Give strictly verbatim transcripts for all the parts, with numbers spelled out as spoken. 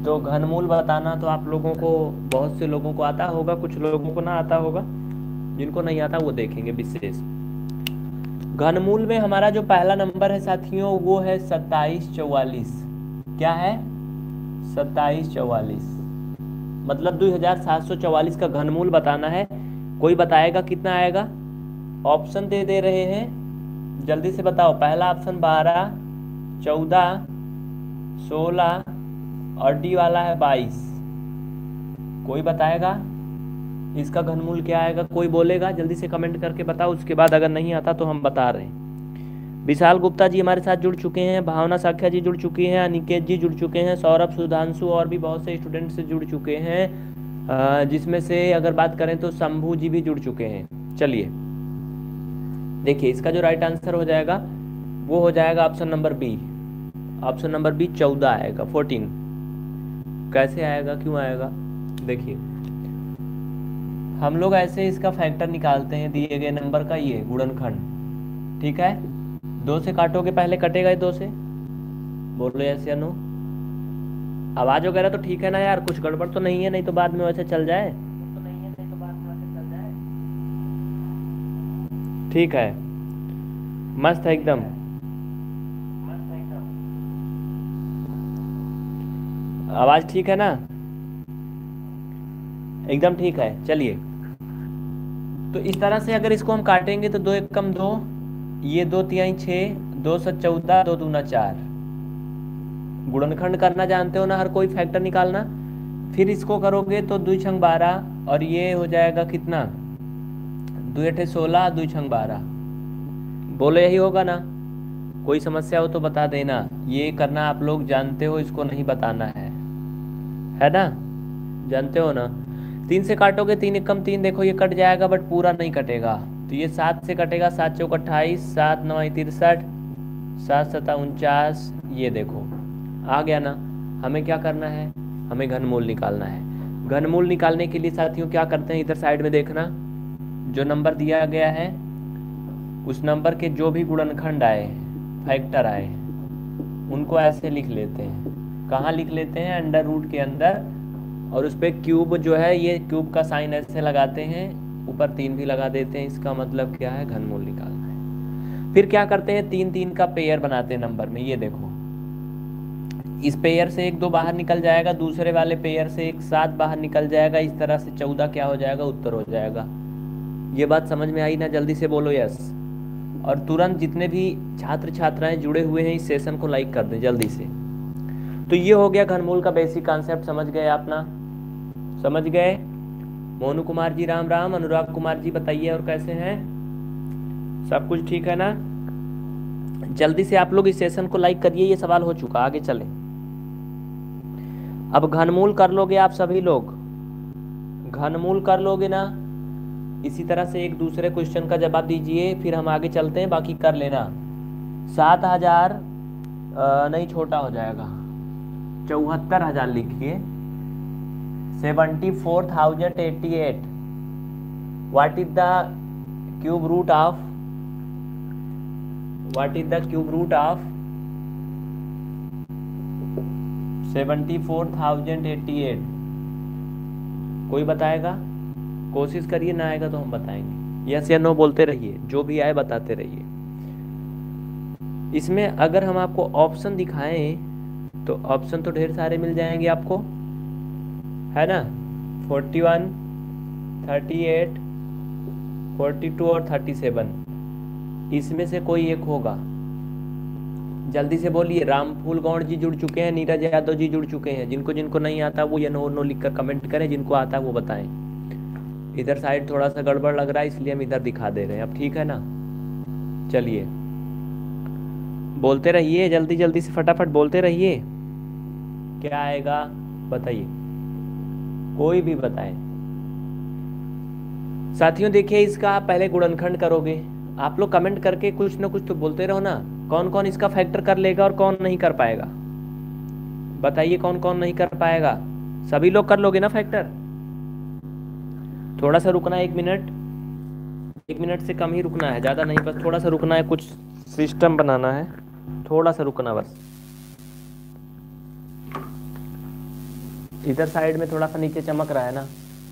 तो घनमूल बताना तो आप लोगों को, बहुत से लोगों को आता होगा, कुछ लोगों को ना आता होगा। जिनको नहीं आता वो देखेंगे विशेष। घनमूल में हमारा जो पहला नंबर है साथियों वो है सत्ताईस चौवालीस। क्या है? सत्ताईस चौवालीस। मतलब दो हजार सात सौ चौवालीस का घनमूल बताना है। कोई बताएगा कितना आएगा? ऑप्शन दे दे रहे हैं, जल्दी से बताओ। पहला ऑप्शन बारह, चौदह, सोलह और डी वाला है बाईस। कोई बताएगा इसका घनमूल क्या आएगा? कोई बोलेगा? जल्दी से कमेंट करके बताओ। उसके बाद अगर नहीं आता तो हम बता रहे हैं। विशाल गुप्ता जी हमारे साथ जुड़ चुके हैं, भावना साख्या जी जुड़ चुकी हैं, अनिकेत जी जुड़ चुके हैं, सौरभ, सुधांशु और भी बहुत से स्टूडेंट से जुड़ चुके हैं, जिसमें से अगर बात करें तो शंभू जी भी जुड़ चुके हैं। चलिए देखिए, इसका जो राइट आंसर हो जाएगा वो हो जाएगा option number B. Option number B चौदह आएगा, फोर्टीन। कैसे आएगा, क्यों आएगा? देखिए, हम लोग ऐसे इसका फैक्टर निकालते हैं दिए गए नंबर का, ये गुणनखंड। ठीक है, दो से काटोगे, पहले कटेगा ये दो से। बोलो यस या नो। आवाज वगैरह तो ठीक है ना यार? कुछ गड़बड़ तो नहीं है? नहीं तो बाद में वैसे चल जाए। ठीक है, मस्त है एकदम। आवाज ठीक है ना? एकदम ठीक है। चलिए, तो इस तरह से अगर इसको हम काटेंगे तो दो एक कम दो, ये दो तिहाई छः, दो सौ चौदह, दो दूना चार। गुणनखंड करना जानते हो ना हर कोई, फैक्टर निकालना। फिर इसको करोगे तो दो छंग बारह और ये हो जाएगा कितना? दो अठे सोलह, दो छंग बारह। बोलो यही होगा ना? कोई समस्या हो तो बता देना। ये करना आप लोग जानते हो, इसको नहीं बताना है, है ना? जानते हो ना? तीन से काटोगे, तीन एक कम तीन, देखो ये कट जाएगा बट पूरा नहीं कटेगा। तो ये सात से कटेगा, सात चौक अट्ठाईस, सात नौ तिरसठ, सात सत्ता उनचास। ये देखो आ गया ना? हमें क्या करना है? हमें घनमूल निकालना है। घनमूल निकालने के लिए साथियों क्या करते हैं, इधर साइड में देखना, जो नंबर दिया गया है उस नंबर के जो भी गुणनखंड आए, फैक्टर आए, उनको ऐसे लिख लेते हैं। कहाँ लिख लेते हैं? अंडर रूट के अंदर, और उस पर क्यूब जो है, ये क्यूब का साइन ऐसे लगाते हैं, ऊपर तीन भी लगा देते हैं। इसका मतलब क्या है? घनमूल निकालना है। फिर क्या करते हैं? तीन तीन का पेयर बनाते हैं नंबर में। ये देखो, इस पेयर से एक दो बाहर निकल जाएगा, दूसरे वाले पेयर से एक सात बाहर निकल जाएगा। इस तरह से चौदह क्या हो जाएगा? उत्तर हो जाएगा। ये बात समझ में आई ना? जल्दी से बोलो यस। और तुरंत जितने भी छात्र छात्राएं जुड़े हुए हैं इस सेशन को लाइक कर दें जल्दी से। तो ये हो गया घनमूल का बेसिक कॉन्सेप्ट। समझ गए आप ना? समझ गए? मोनू कुमार जी राम राम। अनुराग कुमार जी बताइए और कैसे हैं? सब कुछ ठीक है ना? जल्दी से आप लोग इस सेशन को लाइक करिए। ये सवाल हो चुका, आगे चले। अब घनमूल कर लोगे आप सभी लोग, घनमूल कर लोगे ना? इसी तरह से एक दूसरे क्वेश्चन का जवाब दीजिए, फिर हम आगे चलते हैं। बाकी कर लेना। सात हजार नहीं, छोटा हो जाएगा, चौहत्तर हजार लिखिए। Seventy four thousand eighty eight. What is the cube root of what is the cube root of seventy four thousand eighty eight? कोई बताएगा? कोशिश करिए, ना आएगा तो हम बताएंगे। यस या नो बोलते रहिए, जो भी आए बताते रहिए। इसमें अगर हम आपको ऑप्शन दिखाएं तो ऑप्शन तो ढेर सारे मिल जाएंगे आपको, है ना? Forty one, thirty eight, forty two और थर्टी सेवन। इसमें से कोई एक होगा। जल्दी से बोलिए। रामफूल गौड़ जी जुड़ चुके हैं, नीरज यादव जी जुड़ चुके हैं। जिनको जिनको नहीं आता वो ये नो नो लिखकर कमेंट करें, जिनको आता है वो बताएं। इधर साइड थोड़ा सा गड़बड़ लग रहा है इसलिए हम इधर दिखा दे रहे हैं। अब ठीक है ना? चलिए बोलते रहिए, जल्दी जल्दी से फटाफट बोलते रहिए। क्या आएगा बताइए, कोई भी बताए। साथियों देखिए, इसका आप पहले गुणनखंड करोगे। आप लोग कमेंट करके कुछ ना कुछ तो बोलते रहो ना। कौन कौन इसका फैक्टर कर लेगा और कौन नहीं कर पाएगा? बताइए कौन कौन नहीं कर पाएगा? सभी लोग कर लोगे ना फैक्टर? थोड़ा सा रुकना है, एक मिनट एक मिनट से कम ही रुकना है, ज़्यादा नहीं, बस थोड़ा सा रुकना है। कुछ सिस्टम बनाना है, थोड़ा सा रुकना बस। इधर साइड में थोड़ा सा नीचे चमक रहा है ना,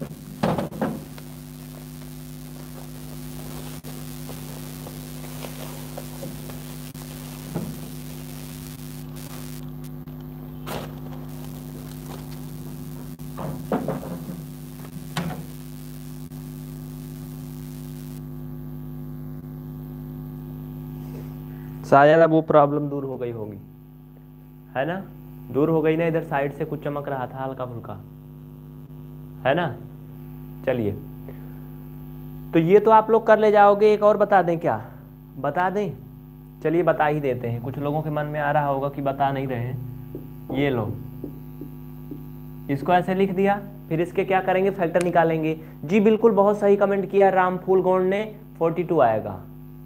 शायद अब वो प्रॉब्लम दूर हो गई होगी, है ना, दूर हो गई ना। इधर साइड से कुछ चमक रहा था हल्का फुल्का, है ना। चलिए, तो ये तो आप लोग कर ले जाओगे। एक और बता दें क्या, बता दें? चलिए बता ही देते हैं। कुछ लोगों के मन में आ रहा होगा कि बता नहीं रहे हैं। ये लो, इसको ऐसे लिख दिया, फिर इसके क्या करेंगे, फैक्टर निकालेंगे। जी बिल्कुल, बहुत सही कमेंट किया रामफूल गौंड ने, बयालीस आएगा।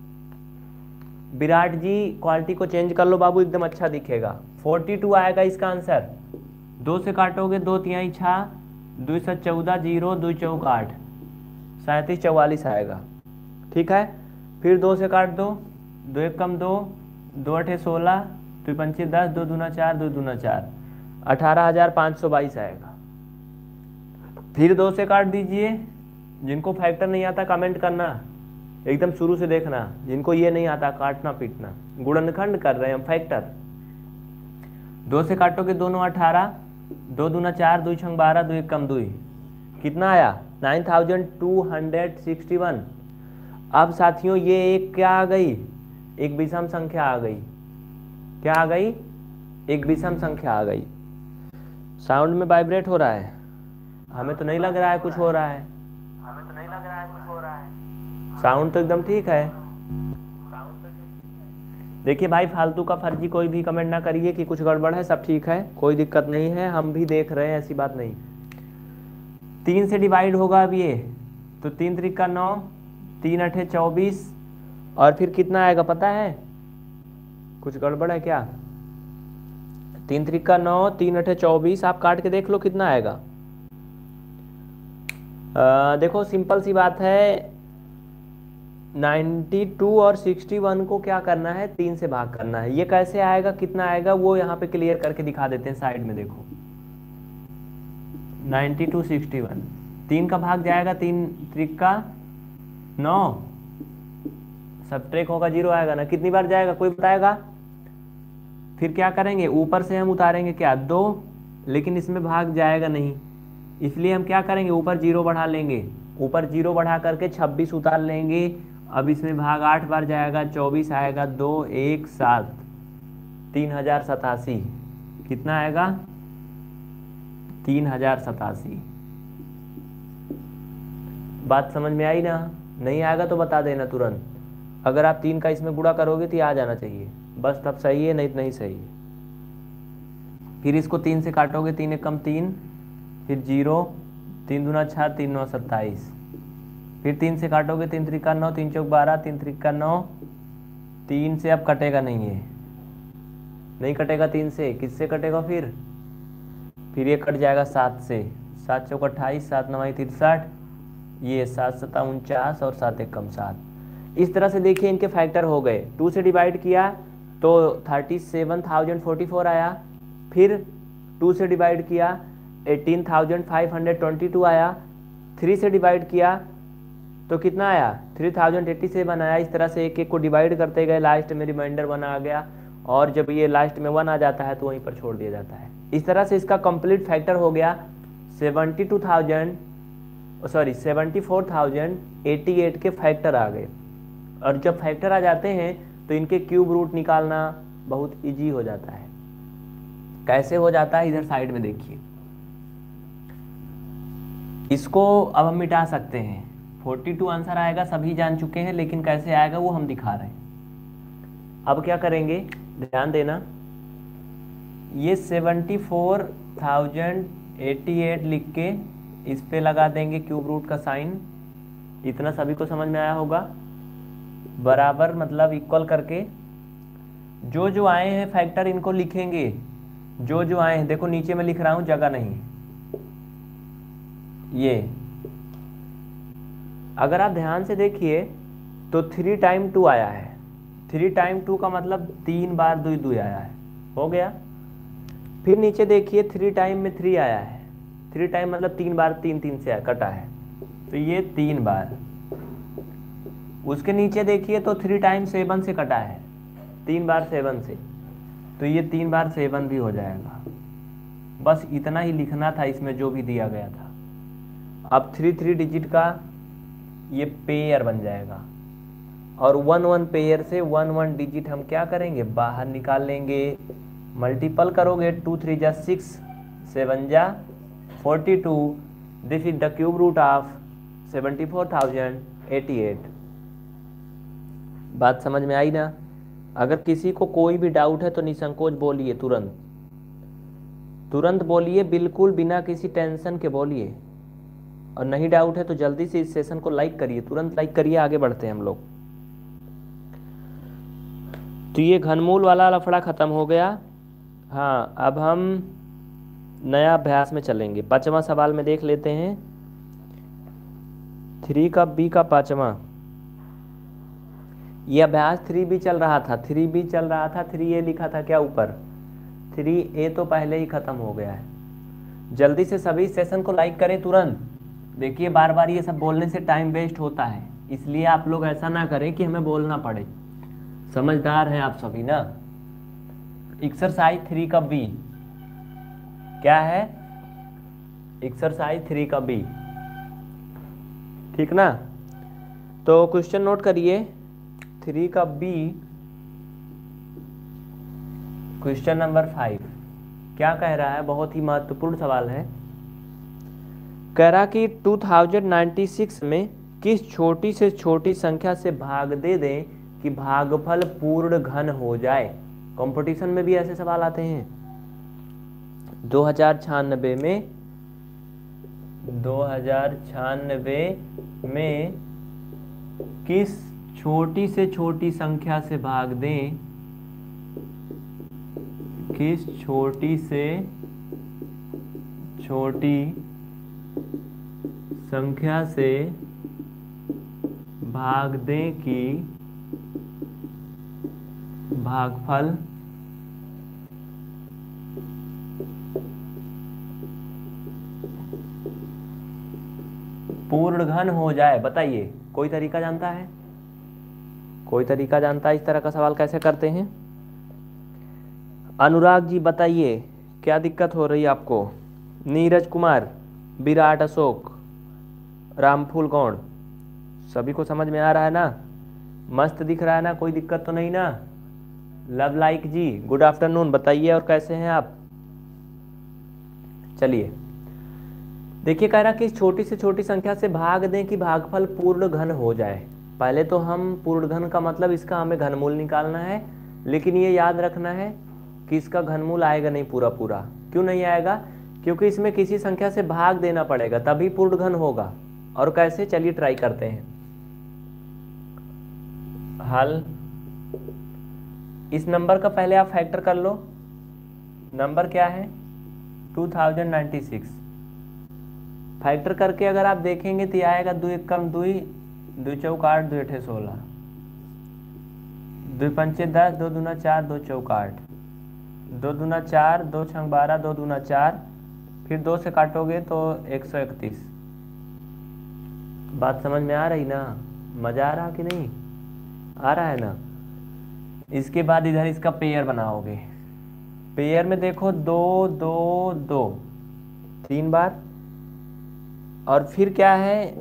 विराट जी क्वालिटी को चेंज कर लो बाबू, एकदम अच्छा दिखेगा। बयालीस आएगा इसका आंसर। दो से काटोगे, दो तिहाई छः, दो सौ चौदह, जीरो दो चौक आठ, सैंतीस चौवालीस आएगा। ठीक है, फिर दो से काट दो, दो एक कम दो, दो अठे सोलह, दो पंचे दस, दो दूना चार, दो दूना चार, अठारह हजार पाँच सौ बाईस आएगा। फिर दो से काट दीजिए। जिनको फैक्टर नहीं आता कमेंट करना, एकदम शुरू से देखना। जिनको ये नहीं आता काटना पीटना, गुणनखंड कर रहे हैं हम, फैक्टर। दो से काटोगे, दोनों अठारह, दो दूना चार, दो छंग बारह, दो एक कम दो, कितना आया, nine thousand two hundred sixty one. अब साथियों ये एक क्या आ गई, एक विषम संख्या आ गई। क्या आ गई, एक विषम संख्या आ गई। साउंड में वाइब्रेट हो रहा है, हमें तो नहीं लग रहा है कुछ हो रहा है, हमें तो नहीं लग रहा है कुछ हो रहा है। साउंड तो एकदम ठीक है। देखिए भाई, फालतू का फर्जी कोई भी कमेंट ना करिए कि कुछ गड़बड़ है, सब ठीक है, कोई दिक्कत नहीं है, हम भी देख रहे हैं, ऐसी बात नहीं। तीन से डिवाइड होगा अब ये, तो तीन त्रिक का नौ, तीन अठे चौबीस, और फिर कितना आएगा पता है, कुछ गड़बड़ है क्या? तीन त्रिक का नौ, तीन अठे चौबीस, आप काट के देख लो कितना आएगा। आ, देखो सिंपल सी बात है, बानवे और इकसठ को क्या करना है, तीन से भाग करना है। ये कैसे आएगा, कितना आएगा, वो यहाँ पे क्लियर करके दिखा देते हैं। साइड में देखो, बानवे इकसठ, तीन का भाग जाएगा, तीन त्रिक का नौ, सब्ट्रैक्ट होगा, जीरो आएगा ना। कितनी बार जाएगा कोई बताएगा? फिर क्या करेंगे, ऊपर से हम उतारेंगे क्या, दो, लेकिन इसमें भाग जाएगा नहीं, इसलिए हम क्या करेंगे, ऊपर जीरो बढ़ा लेंगे। ऊपर जीरो बढ़ा करके छब्बीस उतार लेंगे। अब इसमें भाग आठ बार जाएगा, चौबीस आएगा, दो एक सात, तीन हजार सतासी। कितना आएगा, तीन हजार सतासी। बात समझ में आई ना? नहीं आएगा तो बता देना तुरंत। अगर आप तीन का इसमें गुणा करोगे तो ये आ जाना चाहिए, बस तब सही है, नहीं तो नहीं सही है। फिर इसको तीन से काटोगे, तीन एक कम तीन, फिर जीरो, तीन दूना छः, तीन नौ सत्ताईस। फिर तीन से काटोगे, तीन त्रिका नौ, तीन चौक बारह, तीन त्रिका नौ, तीन से अब कटेगा नहीं, है नहीं कटेगा तीन से, किससे कटेगा फिर? फिर ये कट जाएगा सात से, सात चौक अट्ठाईस, सात नवाई तिरसठ, ये सात सता उनचास और सात एक कम सात। इस तरह से देखिए इनके फैक्टर हो गए। टू से डिवाइड किया तो thirty seven thousand forty four आया। फिर टू से डिवाइड किया, eighteen thousand five hundred twenty two आया। थ्री से डिवाइड किया तो कितना आया, थ्री थाउजेंड एट्टी सेवन आया। इस तरह से एक एक को डिवाइड करते गए, लास्ट में रिमाइंडर वन आ गया, और जब ये लास्ट में वन आ जाता है तो वहीं पर छोड़ दिया जाता है। इस तरह से इसका कंप्लीट फैक्टर हो गया seventy two thousand sorry seventy four thousand eighty eight के फैक्टर आ गए। और जब फैक्टर आ जाते हैं तो इनके क्यूब रूट निकालना बहुत इजी हो जाता है। कैसे हो जाता है, इधर साइड में देखिए। इसको अब हम मिटा सकते हैं, बयालीस आंसर आएगा, सभी जान चुके हैं, लेकिन कैसे आएगा वो हम दिखा रहे हैं। अब क्या करेंगे, ध्यान देना, ये seventy four thousand eighty eight लिख के इस पे लगा देंगे क्यूब रूट का साइन। इतना सभी को समझ में आया होगा। बराबर मतलब इक्वल करके जो जो आए हैं फैक्टर इनको लिखेंगे, जो जो आए हैं। देखो नीचे में लिख रहा हूं, जगह नहीं। ये अगर आप ध्यान से देखिए तो थ्री टाइम टू आया है। थ्री टाइम टू का मतलब तीन बार दुई दुई आया है, हो गया। फिर नीचे देखिए थ्री टाइम में थ्री आया है, थ्री टाइम मतलब तीन बार तीन तीन से कटा है, तो ये तीन बार। उसके नीचे देखिए तो थ्री टाइम सेवन से कटा है, तीन बार सेवन से, तो ये तीन बार सेवन भी हो जाएगा। बस इतना ही लिखना था इसमें जो भी दिया गया था। अब थ्री थ्री डिजिट का ये पेयर बन जाएगा, और वन वन पेयर से वन वन डिजिट हम क्या करेंगे, बाहर निकाल लेंगे। मल्टीपल करोगे, टू थ्री जा सिक्स, सेवन जा forty two, this is the cube root of seventy four thousand eighty eight. बात समझ में आई ना? अगर किसी को कोई भी डाउट है तो निसंकोच बोलिए, तुरंत तुरंत बोलिए, बिल्कुल बिना किसी टेंशन के बोलिए। और नहीं डाउट है तो जल्दी से इस सेशन को लाइक करिए, तुरंत लाइक करिए, आगे बढ़ते हैं हम लोग। तो ये घनमूल वाला लफड़ा खत्म हो गया। हाँ, अब हम नया अभ्यास में चलेंगे। पांचवा सवाल में देख लेते हैं, थ्री का बी का पांचवा। ये अभ्यास थ्री बी चल रहा था, थ्री बी चल रहा था, थ्री ए लिखा था क्या ऊपर, थ्री ए तो पहले ही खत्म हो गया है। जल्दी से सभी सेशन को लाइक करें तुरंत। देखिए बार बार ये सब बोलने से टाइम वेस्ट होता है, इसलिए आप लोग ऐसा ना करें कि हमें बोलना पड़े। समझदार हैं आप सभी ना। एक्सरसाइज थ्री का बी क्या है, एक्सरसाइज थ्री का बी, ठीक ना? तो क्वेश्चन नोट करिए, थ्री का बी, क्वेश्चन नंबर फाइव क्या कह रहा है, बहुत ही महत्वपूर्ण सवाल है। कह रहा कि टू थाउजेंड नाइंटी सिक्स में किस छोटी से छोटी संख्या से भाग दे दें कि भागफल पूर्ण घन हो जाए। कंपटीशन में भी ऐसे सवाल आते हैं। दो हजार छियानबे में दो हजार छियानबे में किस छोटी से छोटी संख्या से भाग दें, किस छोटी से छोटी संख्या से भाग दें कि भागफल पूर्ण घन हो जाए। बताइए, कोई तरीका जानता है? कोई तरीका जानता है इस तरह का सवाल कैसे करते हैं? अनुराग जी बताइए, क्या दिक्कत हो रही है आपको? नीरज कुमार, विराट अशोक, रामफूल गौड़, सभी को समझ में आ रहा है ना? मस्त दिख रहा है ना? कोई दिक्कत तो नहीं ना? Love like ji good afternoon, बताइए और कैसे हैं आप? चलिए देखिए, कह रहा कि छोटी से छोटी संख्या से भाग दें कि भागफल पूर्ण घन हो जाए। पहले तो हम पूर्ण घन का मतलब इसका हमें घनमूल निकालना है, लेकिन ये याद रखना है कि इसका घनमूल आएगा नहीं पूरा पूरा। क्यों नहीं आएगा? क्योंकि इसमें किसी संख्या से भाग देना पड़ेगा, तभी पूर्ण घन होगा। और कैसे, चलिए ट्राई करते हैं। हल, इस नंबर का पहले आप फैक्टर कर लो। नंबर क्या है? Two thousand ninety six. Factor करके अगर आप देखेंगे तो आएगा दो एक कम दुई, दो चौक आठ, दो अठे सोलह, दो पंचे दस, दो दूना चार, दो चौक आठ, दो दूना चार, दो छंग बारह, दो दूना चार, फिर दो से काटोगे तो एक सौ इकतीस। बात समझ में आ रही ना? मजा आ रहा कि नहीं आ रहा है ना? इसके बाद इधर इसका पेयर बनाओगे। पेयर में देखो दो दो दो तीन बार, और फिर क्या है,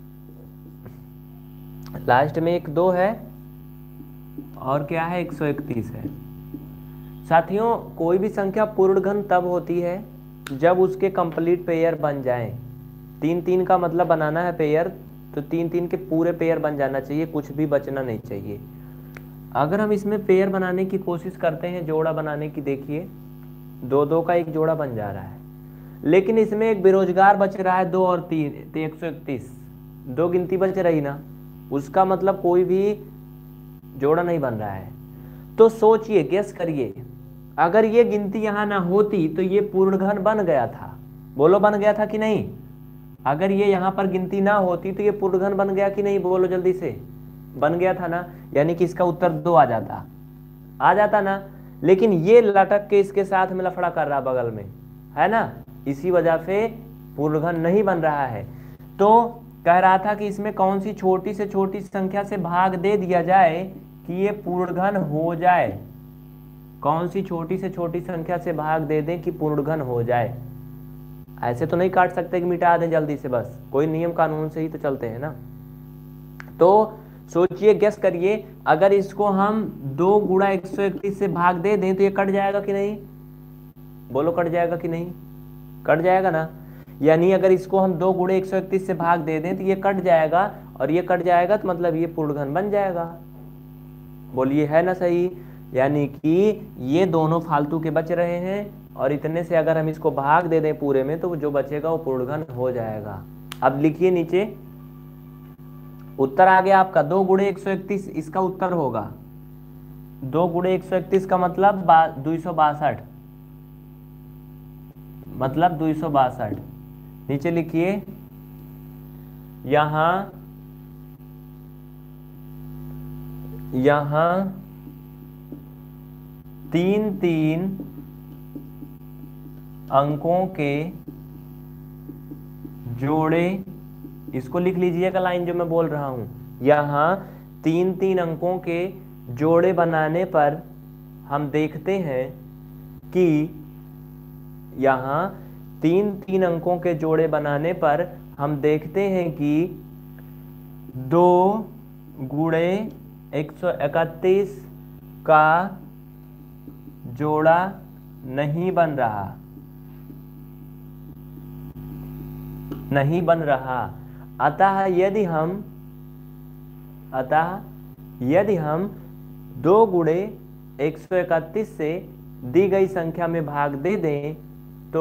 लास्ट में एक दो है, और क्या है, एक सौ इकतीस है। साथियों, कोई भी संख्या पूर्ण घन तब होती है जब उसके कंप्लीट पेयर बन जाएं। तीन तीन का मतलब बनाना है पेयर, तो तीन तीन के पूरे पेयर बन जाना चाहिए, कुछ भी बचना नहीं चाहिए। अगर हम इसमें पेयर बनाने की कोशिश करते हैं, जोड़ा बनाने की, देखिए दो दो का एक जोड़ा बन जा रहा है, लेकिन इसमें एक बेरोजगार बच रहा है, दो और तीन, तो एक सौ इकतीस, दो गिनती बच रही ना, उसका मतलब कोई भी जोड़ा नहीं बन रहा है। तो सोचिए, गेस करिए, अगर ये गिनती यहां ना होती तो ये पूर्ण घन बन गया था। बोलो बन गया था कि नहीं? अगर ये यहां पर गिनती ना होती तो ये पूर्ण घन बन गया कि नहीं? बोलो जल्दी से। बन गया था ना, यानी कि इसका उत्तर दो आ जाता, आ जाता ना। लेकिन ये लटक के इसके साथ में लफड़ा कर रहा बगल में, है ना? इसी वजह से पूर्ण घन नहीं बन रहा है। तो कह रहा था कि इसमें कौन सी छोटी से छोटी संख्या से भाग दे दिया जाए कि ये पूर्ण घन हो जाए। कौन सी छोटी से छोटी संख्या से भाग दे दें कि पूर्ण घन हो जाए। ऐसे तो नहीं काट सकते कि मिटा दें जल्दी से, बस कोई नियम कानून से ही तो चलते हैं ना। तो सोचिए, गेस करिए, अगर इसको हम दो गुणा एक सौ इकतीस से भाग दे दें तो ये कट जाएगा कि नहीं? बोलो कट जाएगा कि नहीं? कट जाएगा ना। यानी अगर इसको हम दो गुणे एक सौ इकतीस से भाग दे दें तो ये कट जाएगा, और ये कट जाएगा तो मतलब ये पूर्ण घन बन जाएगा। बोलिए है ना सही? यानी कि ये दोनों फालतू के बच रहे हैं, और इतने से अगर हम इसको भाग दे दें पूरे में तो जो बचेगा वो पूर्ण घन हो जाएगा। अब लिखिए नीचे, उत्तर आ गया आपका दो गुणे एक सौ इकतीस, इसका उत्तर होगा दो गुणे एक सौ इकतीस का मतलब दो सौ बासठ, मतलब दो सौ बासठ। नीचे लिखिए, यहां यहां तीन तीन अंकों के जोड़े, इसको लिख लीजिएगा लाइन जो मैं बोल रहा हूं, यहां तीन तीन अंकों के जोड़े बनाने पर हम देखते हैं कि यहां तीन तीन अंकों के जोड़े बनाने पर हम देखते हैं कि दो गुणे एक सौ इकतीस का जोड़ा नहीं बन रहा, नहीं बन रहा। अतः यदि हम अतः यदि हम दो गुणे एक सौ इकतीस से दी गई संख्या में भाग दे दें तो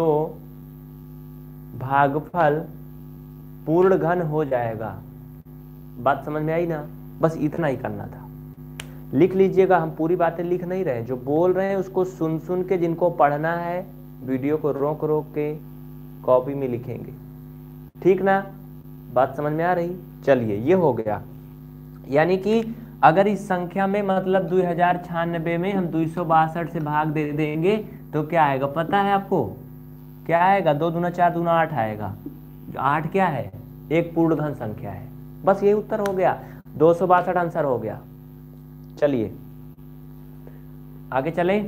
भागफल पूर्ण घन हो जाएगा। बात समझ में आई ना? बस इतना ही करना था। लिख लीजिएगा, हम पूरी बातें लिख नहीं रहे, जो बोल रहे हैं उसको सुन सुन के, जिनको पढ़ना है वीडियो को रोक रोक के कॉपी में लिखेंगे, ठीक ना? बात समझ में आ रही? चलिए, ये हो गया। यानी कि अगर इस संख्या में मतलब दो हजार छियानबे में हम दो सौ बासठ से भाग दे देंगे तो क्या आएगा पता है आपको? क्या आएगा? दो दूना चार दूना आठ आएगा। आठ क्या है? एक पूर्ण घन संख्या है। बस यही उत्तर हो गया, दो सौ बासठ आंसर हो गया। चलिए आगे चले।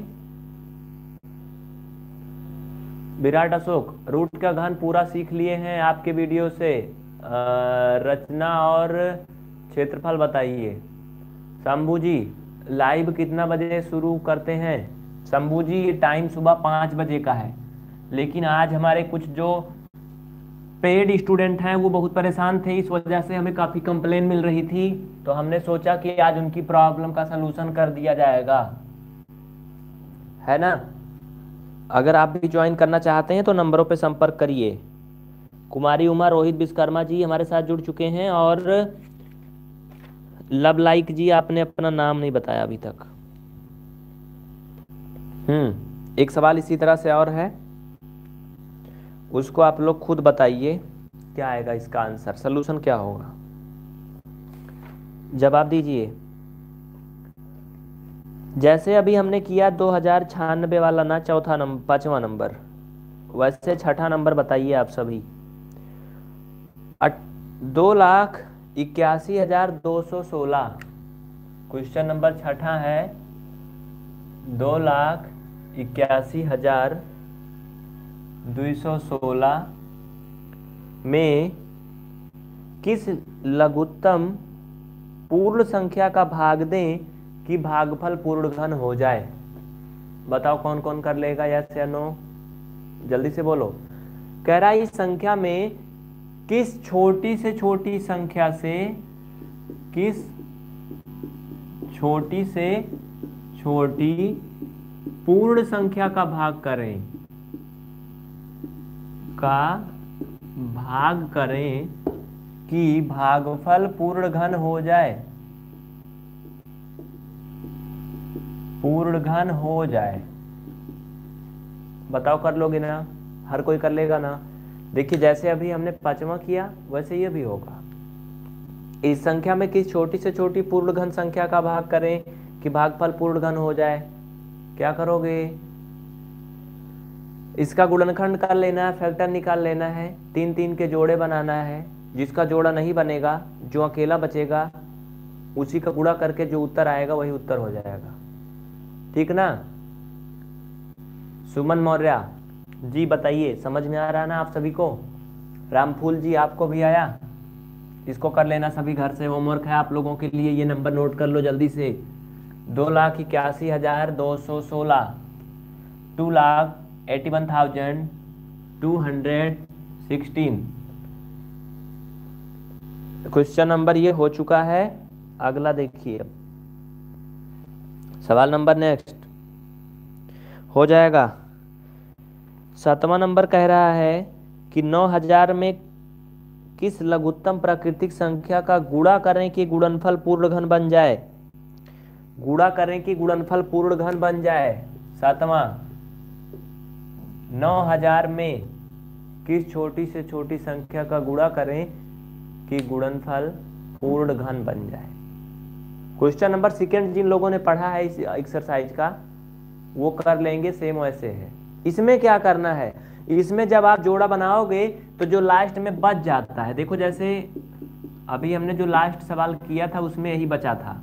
विराट अशोक, रूट का घन पूरा सीख लिए हैं आपके वीडियो से, रचना और क्षेत्रफल बताइए। शंभू जी, लाइव कितना बजे शुरू करते हैं? शंभू जी, टाइम सुबह पाँच बजे का है, लेकिन आज हमारे कुछ जो पेड स्टूडेंट हैं वो बहुत परेशान थे, इस वजह से हमें काफ़ी कंप्लेन मिल रही थी, तो हमने सोचा कि आज उनकी प्रॉब्लम का सलूशन कर दिया जाएगा, है ना? अगर आप भी ज्वाइन करना चाहते हैं तो नंबरों पे संपर्क करिए। कुमारी उमा, रोहित विश्वकर्मा जी हमारे साथ जुड़ चुके हैं, और लव लाइक जी, आपने अपना नाम नहीं बताया अभी तक। हम्म एक सवाल इसी तरह से और है, उसको आप लोग खुद बताइए क्या आएगा इसका आंसर, सलूशन क्या होगा, जवाब दीजिए। जैसे अभी हमने किया दो हजार छियानबे वाला ना, चौथा नंबर पांचवा नंबर, वैसे छठा नंबर बताइए आप सभी। दो लाख इक्यासी हजार दो सौ सोलह, क्वेश्चन नंबर छठा है, दो लाख इक्यासी हजार दो सौ सोलह में किस लघुत्तम पूर्ण संख्या का भाग दें कि भागफल पूर्ण घन हो जाए? बताओ कौन कौन कर लेगा, यस या नो? जल्दी से बोलो। कह रहा है इस संख्या में किस छोटी से छोटी संख्या से, किस छोटी से छोटी पूर्ण संख्या का भाग करें का भाग करें कि भागफल पूर्ण घन हो जाए, पूर्ण घन हो जाए। बताओ कर लोगे ना? हर कोई कर लेगा ना? देखिए जैसे अभी हमने पांचवा किया वैसे ये भी होगा। इस संख्या में किस छोटी से छोटी पूर्ण घन संख्या का भाग करें कि भागफल पूर्ण घन हो जाए। क्या करोगे? इसका गुणनखंड कर लेना है, फैक्टर निकाल लेना है, तीन तीन के जोड़े बनाना है। जिसका जोड़ा नहीं बनेगा, जो अकेला बचेगा, उसी का गुणा करके जो उत्तर आएगा वही उत्तर हो जाएगा। ठीक ना? सुमन मौर्य जी बताइए, समझ में आ रहा ना आप सभी को? रामफूल जी आपको भी आया? इसको कर लेना सभी घर से, होमवर्क है आप लोगों के लिए। ये नंबर नोट कर लो जल्दी से। दो लाख इक्यासी हजार दो सौ सोलह, two lakh eighty one thousand two hundred sixteen. Question number ये हो चुका है। अगला देखिए, सवाल नंबर नेक्स्ट हो जाएगा। सातवां नंबर कह रहा है कि नौ हजार में किस लघुत्तम प्राकृतिक संख्या का गुणा करें कि गुणनफल पूर्ण घन बन जाए। गुणा करें कि गुणनफल पूर्ण घन बन जाए। सातवां, नौ हजार में किस छोटी से छोटी संख्या का गुणा करें कि गुणनफल पूर्ण घन बन जाए। क्वेश्चन नंबर सेकेंड जिन लोगों ने पढ़ा है इस एक्सरसाइज का वो कर लेंगे, सेम वैसे है। इसमें क्या करना है, इसमें जब आप जोड़ा बनाओगे तो जो लास्ट में बच जाता है, देखो जैसे अभी हमने जो लास्ट सवाल किया था उसमें यही बचा था।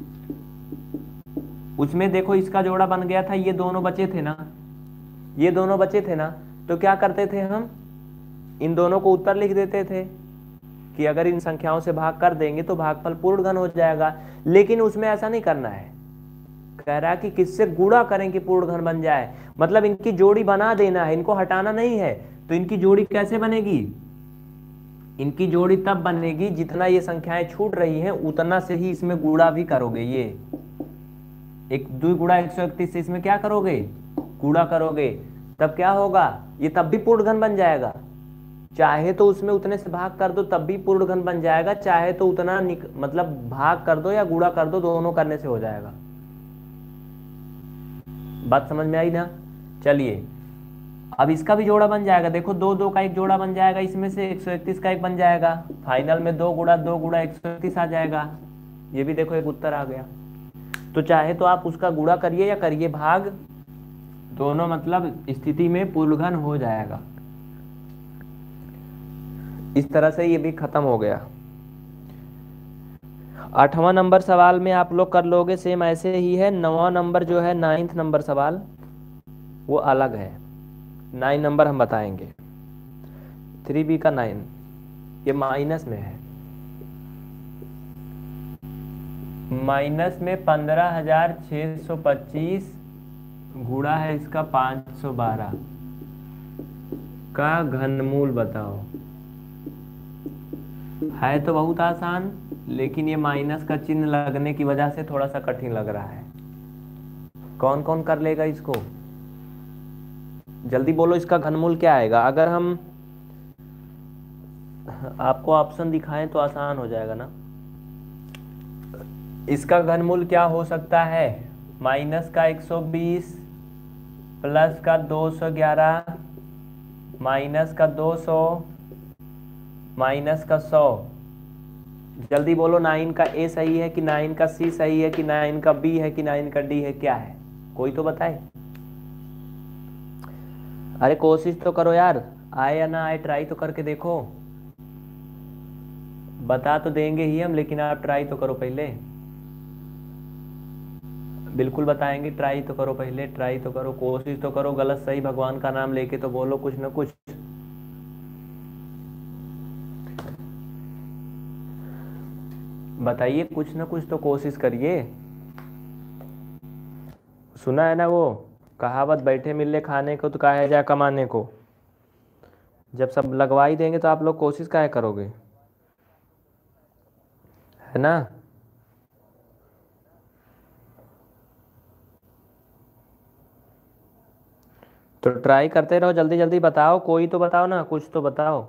उसमें देखो इसका जोड़ा बन गया था, ये दोनों बचे थे ना, ये दोनों बचे थे ना, तो क्या करते थे हम, इन दोनों को उत्तर लिख देते थे कि अगर इन संख्याओं से भाग कर देंगे तो भागफल पूर्ण घन हो जाएगा। लेकिन उसमें ऐसा नहीं करना है, कह रहा है कि किससे गुणा करें कि पूर्ण घन बन जाए, मतलब इनकी जोड़ी बना देना है, इनको हटाना नहीं है। तो इनकी जोड़ी कैसे बनेगी, इनकी जोड़ी तब बनेगी जितना ये संख्याएं छूट रही हैं उतना से ही इसमें गुणा भी करोगे। ये एक दो गुणा एक सौ इकतीस से इसमें क्या करोगे, गुणा करोगे, तब क्या होगा, ये तब भी पूर्ण घन बन जाएगा। चाहे तो उसमें उतने से भाग कर दो तब भी पूर्ण घन बन जाएगा, चाहे तो उतना मतलब भाग कर दो या गुणा कर दो, दोनों करने से हो जाएगा। बात समझ में आई ना? चलिए अब इसका भी जोड़ा बन जाएगा। देखो दो दो का एक जोड़ा बन जाएगा, इसमें से एक सौ इकतीस का एक बन जाएगा, फाइनल में दो गुणा दो गुणा एक सौ इकतीस आ जाएगा। ये भी देखो एक उत्तर आ गया। तो चाहे तो आप उसका गुणा करिए या करिए भाग, दोनों मतलब स्थिति में पूर्ण घन हो जाएगा। इस तरह से ये भी खत्म हो गया। आठवां नंबर सवाल में आप लोग कर लोगे, सेम ऐसे ही है। नौवां नंबर जो है, नाइन्थ नंबर सवाल, वो अलग है। नाइन नंबर हम बताएंगे, थ्री बी का नाइन, ये माइनस में है। माइनस में पंद्रह हजार छह सौ पच्चीस गुणा है इसका पाँच सौ बारह का घनमूल बताओ। है तो बहुत आसान, लेकिन ये माइनस का चिन्ह लगने की वजह से थोड़ा सा कठिन लग रहा है। कौन कौन कर लेगा इसको, जल्दी बोलो, इसका घनमूल क्या आएगा। अगर हम आपको ऑप्शन दिखाएं तो आसान हो जाएगा ना। इसका घनमूल क्या हो सकता है, माइनस का एक सौ बीस प्लस का दो सौ ग्यारह माइनस का दो सौ माइनस का सौ। जल्दी बोलो, नाइन का ए सही है कि नाइन का सी सही है कि नाइन का बी है कि नाइन का डी है, क्या है, कोई तो बताए। अरे कोशिश तो करो यार, आए या ना आए ट्राई तो करके देखो। बता तो देंगे ही हम, लेकिन आप ट्राई तो करो पहले। बिल्कुल बताएंगे, ट्राई तो करो पहले, ट्राई तो करो, कोशिश तो करो। गलत सही भगवान का नाम लेके तो बोलो कुछ ना कुछ। बताइए, कुछ ना कुछ तो कोशिश करिए। सुना है ना वो कहावत, बैठे मिलने खाने को तो काहे जा कमाने को। जब सब लगवा ही देंगे तो आप लोग कोशिश काहे करोगे, है ना। तो ट्राई करते रहो, जल्दी जल्दी बताओ, कोई तो बताओ ना, कुछ तो बताओ।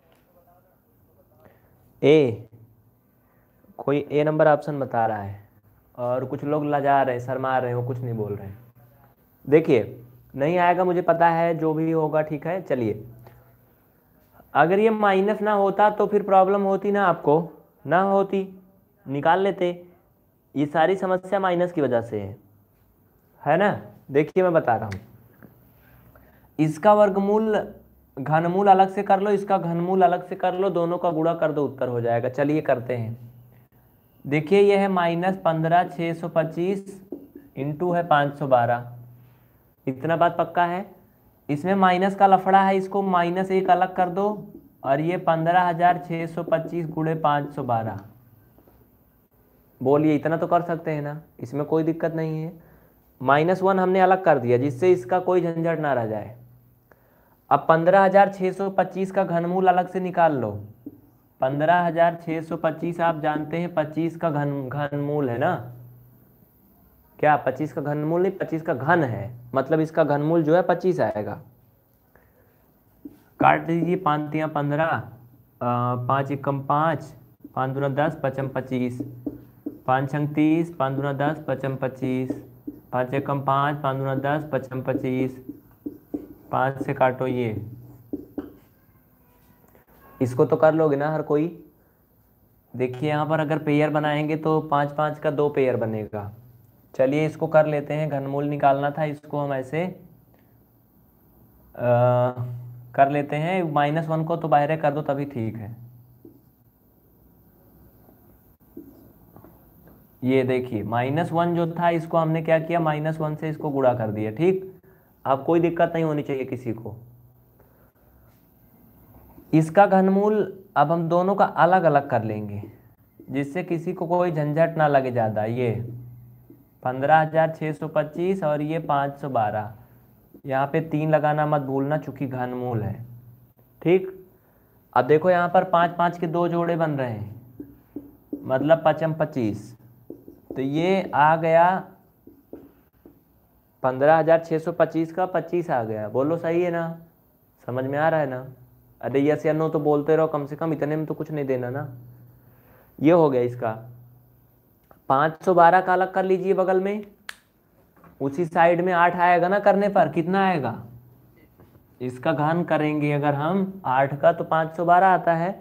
ए, कोई ए नंबर ऑप्शन बता रहा है और कुछ लोग लजा रहे हैं, शर्मा रहे हो, कुछ नहीं बोल रहे हैं। देखिए नहीं आएगा मुझे पता है, जो भी होगा ठीक है। चलिए, अगर ये माइनस ना होता तो फिर प्रॉब्लम होती ना, आपको ना होती, निकाल लेते। ये सारी समस्या माइनस की वजह से है, है ना। देखिए मैं बता रहा हूँ, इसका वर्गमूल घनमूल अलग से कर लो, इसका घनमूल अलग से कर लो, दोनों का गुणा कर दो, उत्तर हो जाएगा। चलिए करते हैं। देखिए ये है माइनस पंद्रह छः सौ पच्चीस इंटू है पाँच सौ बारह, इतना बात पक्का है। इसमें माइनस का लफड़ा है, इसको माइनस एक अलग कर दो, और ये पंद्रह हजार छः सौ पच्चीस गुणे पाँच सौ बारह। बोलिए इतना तो कर सकते हैं ना, इसमें कोई दिक्कत नहीं है। माइनस वन हमने अलग कर दिया जिससे इसका कोई झंझट ना रह जाए। अब पंद्रह हजार छः सौ पच्चीस का घनमूल अलग से निकाल लो। पंद्रह हजार छः सौ पच्चीस आप जानते हैं पच्चीस का घन घनमूल है ना, क्या पच्चीस का घनमूल नहीं, पच्चीस का घन है, मतलब इसका घनमूल जो है पच्चीस आएगा। काट दीजिए, पाँच तिया पंद्रह, पाँच एकम पाँच, पाँच दूना दस, पचम पच्चीस, पाँच छंग तीस, पाँच दूना दस, पचम पच्चीस, पाँच एकम पाँच, पाँच दूना दस, पचम पच्चीस, पाँच से काटो ये, इसको तो कर लोगे ना हर कोई। देखिए यहाँ पर अगर पेयर बनाएंगे तो पाँच पाँच का दो पेयर बनेगा। चलिए इसको कर लेते हैं, घनमूल निकालना था, इसको हम ऐसे आ, कर लेते हैं। माइनस वन को तो बाहर कर दो तभी ठीक है। ये देखिए माइनस वन जो था इसको हमने क्या किया, माइनस वन से इसको गुणा कर दिया। ठीक, अब कोई दिक्कत नहीं होनी चाहिए किसी को। इसका घनमूल अब हम दोनों का अलग अलग कर लेंगे जिससे किसी को कोई झंझट ना लगे ज़्यादा। ये पंद्रह हजार छः सौ पच्चीस और ये पाँच सौ बारह, यहाँ पे तीन लगाना मत भूलना चूंकि घनमूल है। ठीक, अब देखो यहाँ पर पाँच पाँच के दो जोड़े बन रहे हैं, मतलब पचम पच्चीस, तो ये आ गया पंद्रह हजार छः सौ पच्चीस का पच्चीस आ गया। बोलो सही है ना, समझ में आ रहा है ना? अरे यस या नो तो बोलते रहो, कम से कम इतने में तो कुछ नहीं देना ना। ये हो गया इसका। पाँच सौ बारह का अलग कर लीजिए बगल में, उसी साइड में आठ आएगा ना करने पर, कितना आएगा? इसका घन करेंगे अगर हम आठ का तो पाँच सौ बारह आता है।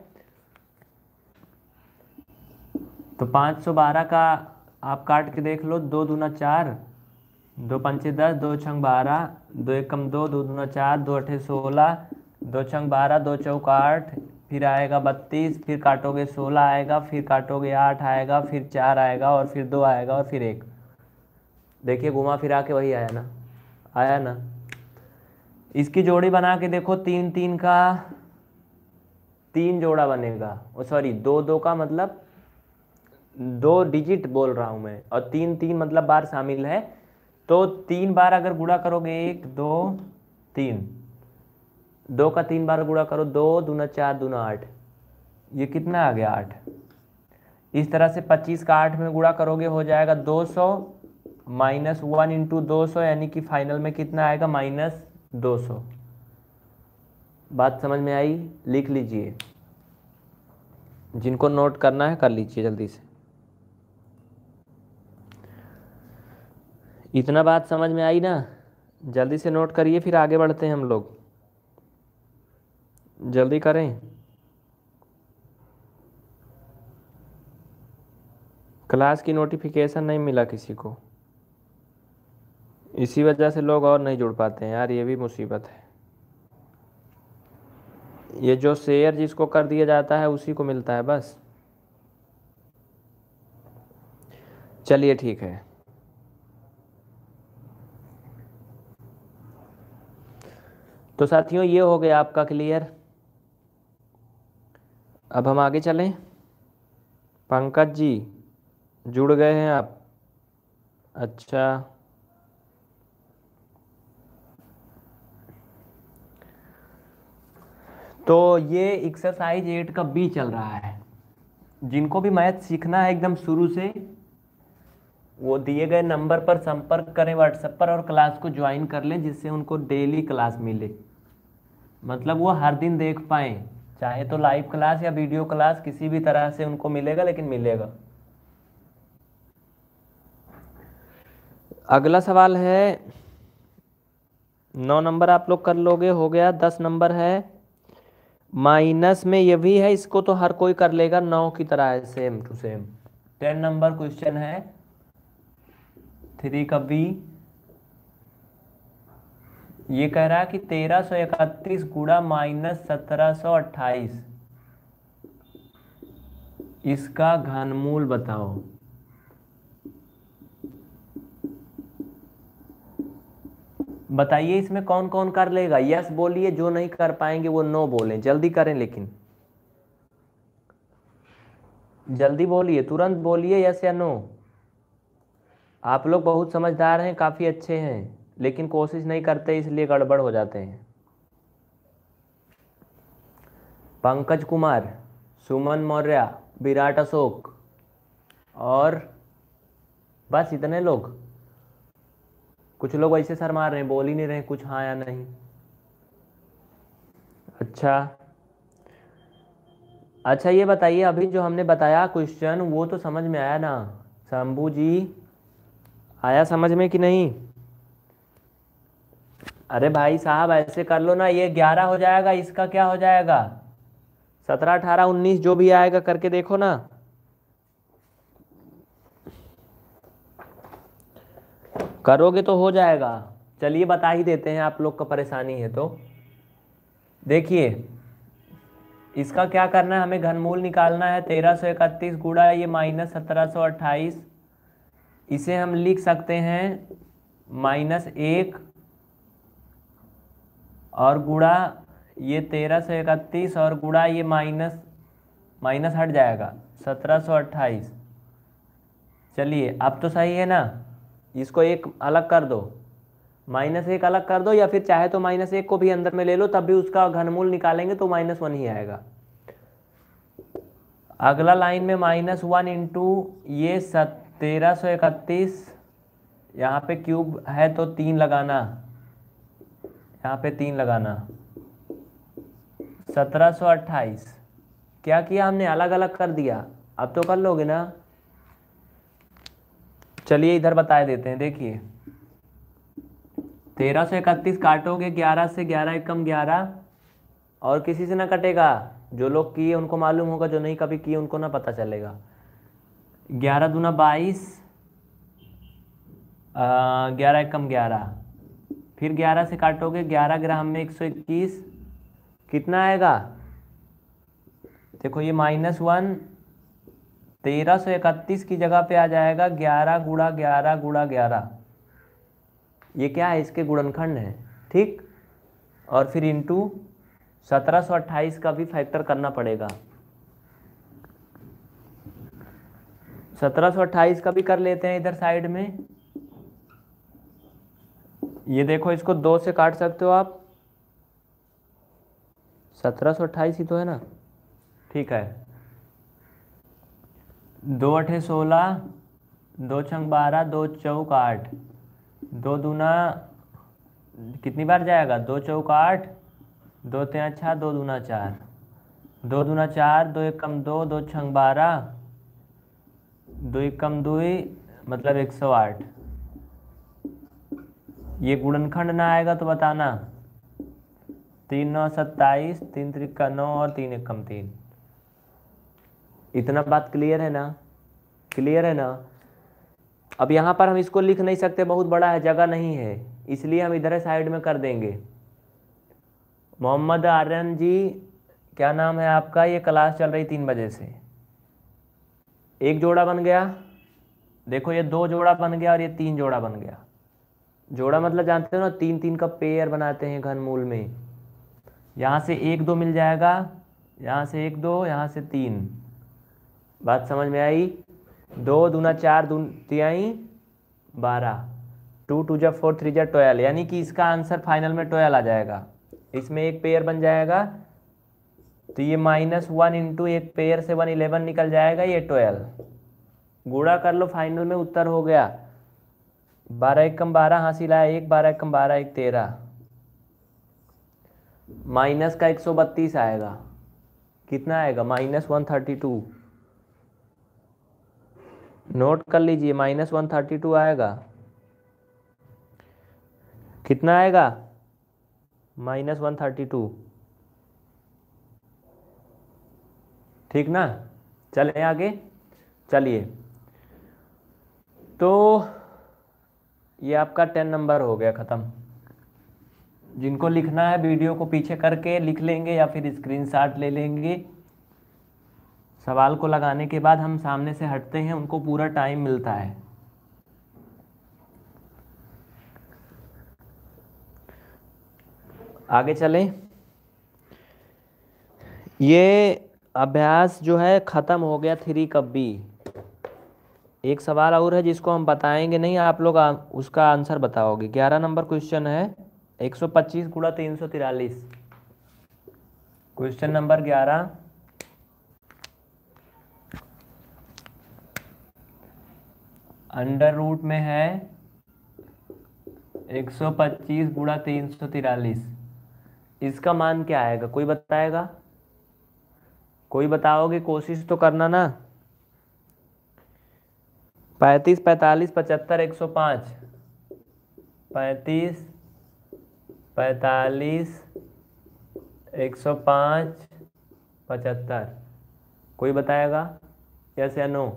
तो पाँच सौ बारह का आप काट के देख लो, दो दूना चार, दो पंचे दस, दो छंग बारह, दो एकम दो, दो दूना चार, दो अठे सोलह, दो छंग बारह, दो चौक आठ, फिर आएगा बत्तीस, फिर काटोगे सोलह आएगा, फिर काटोगे आठ आएगा, फिर चार आएगा, और फिर दो आएगा, और फिर एक। देखिए घुमा फिरा के वही आया ना, आया ना। इसकी जोड़ी बना के देखो, तीन तीन का तीन जोड़ा बनेगा, ओ सॉरी दो दो का मतलब दो डिजिट बोल रहा हूं मैं, और तीन तीन मतलब बार शामिल है। तो तीन बार अगर गुणा करोगे, एक दो तीन, दो का तीन बार गुणा करो, दो दूना चार दूना आठ, ये कितना आ गया आठ। इस तरह से पच्चीस का आठ में गुणा करोगे हो जाएगा दो सौ माइनस वन इंटू दो सौ, यानी कि फाइनल में कितना आएगा, माइनस दो सौ। बात समझ में आई? लिख लीजिए, जिनको नोट करना है कर लीजिए जल्दी से। इतना बात समझ में आई ना, जल्दी से नोट करिए, फिर आगे बढ़ते हैं हम लोग। जल्दी करें, क्लास की नोटिफिकेशन नहीं मिला किसी को, इसी वजह से लोग और नहीं जुड़ पाते हैं यार, ये भी मुसीबत है। ये जो शेयर जिसको कर दिया जाता है उसी को मिलता है बस। चलिए ठीक है, तो साथियों ये हो गया आपका क्लियर। अब हम आगे चलें। पंकज जी जुड़ गए हैं आप? अच्छा, तो ये एक्सरसाइज एट का बी चल रहा है। जिनको भी मैथ सीखना है एकदम शुरू से, वो दिए गए नंबर पर संपर्क करें व्हाट्सएप पर और क्लास को ज्वाइन कर लें, जिससे उनको डेली क्लास मिले, मतलब वो हर दिन देख पाएँ, चाहे तो लाइव क्लास या वीडियो क्लास, किसी भी तरह से उनको मिलेगा, लेकिन मिलेगा। अगला सवाल है, नौ नंबर आप लोग कर लोगे, हो गया। दस नंबर है, माइनस में ये भी है, इसको तो हर कोई कर लेगा, नौ की तरह है, same to same. Ten number question है, थ्री का बी, ये कह रहा है कि तेरह सौ इकतीस गुणा माइनस सत्रह सौ अट्ठाईस, इसका घनमूल बताओ। बताइए इसमें कौन कौन कर लेगा? यस बोलिए, जो नहीं कर पाएंगे वो नो बोलें। जल्दी करें, लेकिन जल्दी बोलिए, तुरंत बोलिए यस या नो। आप लोग बहुत समझदार हैं, काफ़ी अच्छे हैं, लेकिन कोशिश नहीं करते इसलिए गड़बड़ हो जाते हैं। पंकज कुमार, सुमन मौर्य, विराट अशोक, और बस इतने लोग। कुछ लोग ऐसे सर मार रहे हैं, बोल ही नहीं रहे कुछ हाँ या नहीं। अच्छा अच्छा ये बताइए, अभी जो हमने बताया क्वेश्चन वो तो समझ में आया ना? शंभू जी, आया समझ में कि नहीं? अरे भाई साहब ऐसे कर लो ना, ये ग्यारह हो जाएगा, इसका क्या हो जाएगा? सत्रह अठारह उन्नीस जो भी आएगा करके देखो ना। करोगे तो हो जाएगा। चलिए बता ही देते हैं, आप लोग का परेशानी है तो। देखिए इसका क्या करना है, हमें घनमूल निकालना है। तेरह सौ इकतीस गुणा ये माइनस सत्रह सौ अट्ठाईस, इसे हम लिख सकते हैं माइनस एक, और गुणा ये तेरह सौ इकतीस और गुणा ये माइनस माइनस हट जाएगा सत्रह सौ अट्ठाईस। चलिए अब तो सही है ना? इसको एक अलग कर दो, माइनस एक अलग कर दो, या फिर चाहे तो माइनस एक को भी अंदर में ले लो, तब भी उसका घनमूल निकालेंगे तो माइनस वन ही आएगा। अगला लाइन में माइनस वन इंटू ये तेरह सौ इकतीस, यहाँ पे क्यूब है तो तीन लगाना, यहाँ पे तीन लगाना, सत्रह सौ अट्ठाईस। क्या किया हमने? अलग अलग कर दिया। अब तो कर लोगे ना? चलिए इधर बता देते हैं। देखिए तेरह सौ इकतीस काटोगे ग्यारह से, ग्यारह एकम ग्यारह, और किसी से ना कटेगा। जो लोग किए उनको मालूम होगा, जो नहीं कभी किए उनको ना पता चलेगा। ग्यारह दूना बाईस, ग्यारह एकम ग्यारह, फिर ग्यारह से काटोगे, ग्यारह ग्राम में एक सौ इक्कीस, कितना आएगा? देखो ये माइनस वन, तेरह सौ इकतीस की जगह पे आ जाएगा ग्यारह गुणा ग्यारह गुणा ग्यारह। ये क्या है? इसके गुणनखंड है, ठीक। और फिर इंटू सत्रह सौ अट्ठाईस का भी फैक्टर करना पड़ेगा। सत्रह सौ अट्ठाईस का भी कर लेते हैं इधर साइड में। ये देखो इसको दो से काट सकते हो आप, सत्रह सौ अट्ठाईस ही तो है ना? ठीक है, दो अठे सोलह, दो छंग बारह, दो चौक आठ, दो दूना कितनी बार जाएगा? दो चौक आठ, दो तेरह छः, दो दूना चार, दो दूना चार, दो एक कम दो, दो छंग बारह, दो एक कम दो, मतलब एक सौ आठ। ये गुणनखंड ना आएगा तो बताना। तीन नौ सत्ताईस, तीन त्रिका नौ, और तीन एक कम तीन। इतना बात क्लियर है ना? क्लियर है ना? अब यहाँ पर हम इसको लिख नहीं सकते, बहुत बड़ा है, जगह नहीं है, इसलिए हम इधर साइड में कर देंगे। मोहम्मद आर्यन जी, क्या नाम है आपका? ये क्लास चल रही तीन बजे से। एक जोड़ा बन गया, देखो ये दो जोड़ा बन गया और ये तीन जोड़ा बन गया। जोड़ा मतलब जानते हो ना, तीन तीन का पेयर बनाते हैं घनमूल में। यहाँ से एक दो मिल जाएगा, यहाँ से एक दो, यहाँ से तीन। बात समझ में आई? दो दूना चार, दू तिहाई बारह, टू टू जा फोर, थ्री जा ट्वेल्व, यानी कि इसका आंसर फाइनल में ट्वेल्व आ जाएगा। इसमें एक पेयर बन जाएगा, तो ये माइनस वन इंटू एक पेयर से वन इलेवन निकल जाएगा, ये ट्वेल्व। गुणा कर लो, फाइनल में उत्तर हो गया। बारह एक कम बारह, हासिल आया एक, बारह एक कम बारह, एक तेरह, माइनस का एक सौ बत्तीस आएगा। कितना आएगा? Minus one thirty two. Note कर लीजिए, माइनस वन थर्टी टू आएगा। कितना आएगा? माइनस वन थर्टी टू, ठीक ना? चले आगे। चलिए, तो ये आपका टेन नंबर हो गया ख़त्म। जिनको लिखना है वीडियो को पीछे करके लिख लेंगे या फिर स्क्रीनशॉट ले लेंगे। सवाल को लगाने के बाद हम सामने से हटते हैं, उनको पूरा टाइम मिलता है। आगे चलें। ये अभ्यास जो है ख़त्म हो गया थ्री कब बी। एक सवाल और है जिसको हम बताएंगे नहीं, आप लोग आ, उसका आंसर बताओगे। ग्यारह नंबर क्वेश्चन है, एक सौ पच्चीस गुणा तीन सौ तिरालीस। क्वेश्चन नंबर ग्यारह, अंडर रूट में है एक सौ पच्चीस गुणा तीन सौ तिरालीस। इसका मान क्या आएगा, कोई बताएगा? कोई बताओगे? कोशिश तो करना ना। पैंतीस, पैंतालीस, पचहत्तर, एक सौ पाँच। पैंतीस, पैंतालीस, एक सौ पाँच, पचहत्तर। कोई बताएगा? यस या नो?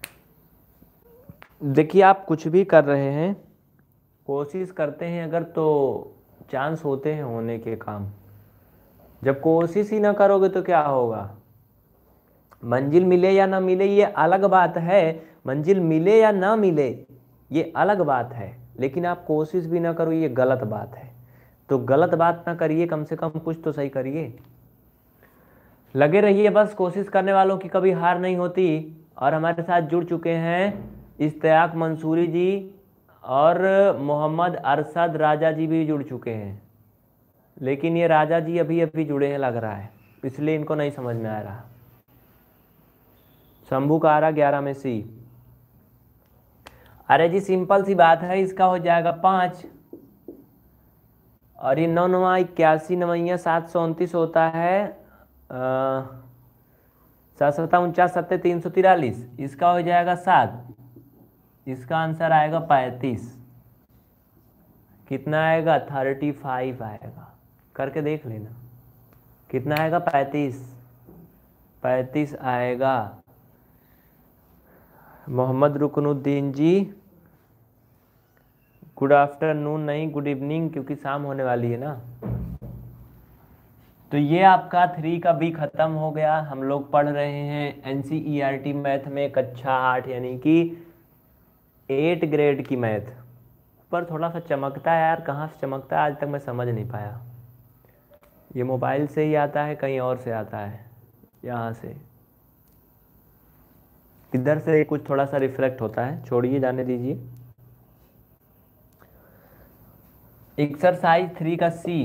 देखिए, आप कुछ भी कर रहे हैं, कोशिश करते हैं अगर तो चांस होते हैं होने के काम। जब कोशिश ही ना करोगे तो क्या होगा? मंजिल मिले या ना मिले ये अलग बात है, मंजिल मिले या ना मिले ये अलग बात है, लेकिन आप कोशिश भी ना करो ये गलत बात है। तो गलत बात ना करिए, कम से कम कुछ तो सही करिए। लगे रहिए बस, कोशिश करने वालों की कभी हार नहीं होती। और हमारे साथ जुड़ चुके हैं इश्तियाक मंसूरी जी और मोहम्मद अरशद राजा जी भी जुड़ चुके हैं, लेकिन ये राजा जी अभी अभी जुड़े हैं लग रहा है, इसलिए इनको नहीं समझ में आ रहा। शंभू का आ रहा ग्यारह में सी। अरे जी सिंपल सी बात है, इसका हो जाएगा पाँच, और ये नौ नवा इक्यासी नवैया सात सौ उनतीस होता है, सात सत्ता उनचास सत्ते तीन सौ तिरालीस। इसका हो जाएगा सात, इसका आंसर आएगा पैंतीस। कितना आएगा? थर्टी फाइव आएगा। करके देख लेना कितना आएगा। पैंतीस, पैंतीस आएगा। मोहम्मद रुकनुद्दीन जी गुड आफ्टरनून, नहीं गुड इवनिंग, क्योंकि शाम होने वाली है ना। तो ये आपका थ्री का बी खत्म हो गया। हम लोग पढ़ रहे हैं एनसीईआरटी मैथ में कक्षा आठ, यानी कि एट ग्रेड की मैथ। पर थोड़ा सा चमकता है यार, कहाँ से चमकता है आज तक मैं समझ नहीं पाया। ये मोबाइल से ही आता है कहीं और से आता है? यहाँ से इधर से कुछ थोड़ा सा रिफ्लेक्ट होता है, छोड़िए जाने दीजिए। एक्सरसाइज थ्री का सी,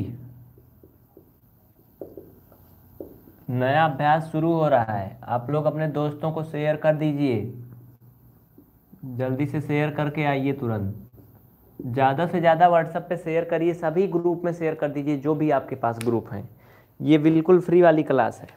नया अभ्यास शुरू हो रहा है। आप लोग अपने दोस्तों को शेयर कर दीजिए, जल्दी से शेयर करके आइए तुरंत। ज़्यादा से ज़्यादा व्हाट्सएप पे शेयर करिए, सभी ग्रुप में शेयर कर दीजिए जो भी आपके पास ग्रुप हैं। ये बिल्कुल फ्री वाली क्लास है।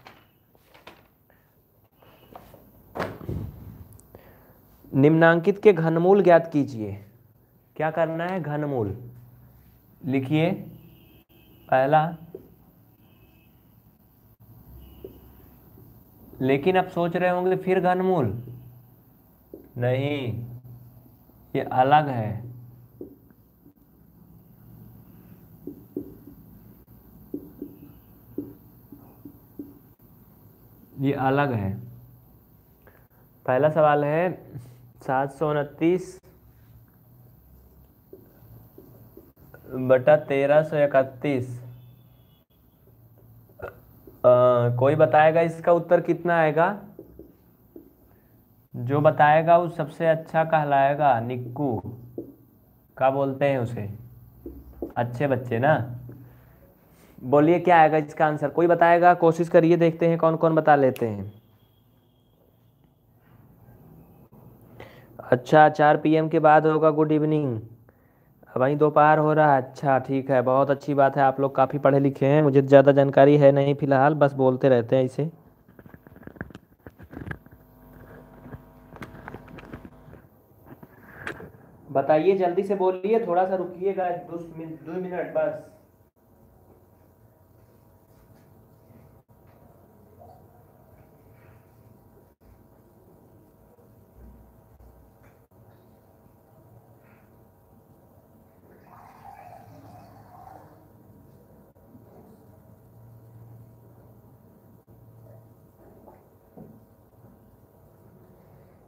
निम्नांकित के घनमूल ज्ञात कीजिए। क्या करना है? घनमूल लिखिए। पहला, लेकिन आप सोच रहे होंगे फिर घनमूल नहीं, ये अलग है। ये अलग है। पहला सवाल है सात सौ उनतीस बटा तेरह सौ इकतीस। कोई बताएगा इसका उत्तर कितना आएगा? जो बताएगा वो सबसे अच्छा कहलाएगा। निक्कू क्या बोलते हैं उसे, अच्छे बच्चे ना। बोलिए क्या आएगा इसका आंसर, कोई बताएगा? कोशिश करिए, देखते हैं कौन कौन बता लेते हैं। अच्छा, चार पीएम के बाद होगा गुड इवनिंग, वहीं दोपहर हो रहा है। अच्छा ठीक है, बहुत अच्छी बात है, आप लोग काफ़ी पढ़े लिखे हैं। मुझे ज़्यादा जानकारी है नहीं फिलहाल, बस बोलते रहते हैं इसे। बताइए जल्दी से बोलिए, थोड़ा सा रुकिएगा, दो मिनट दो मिनट बस।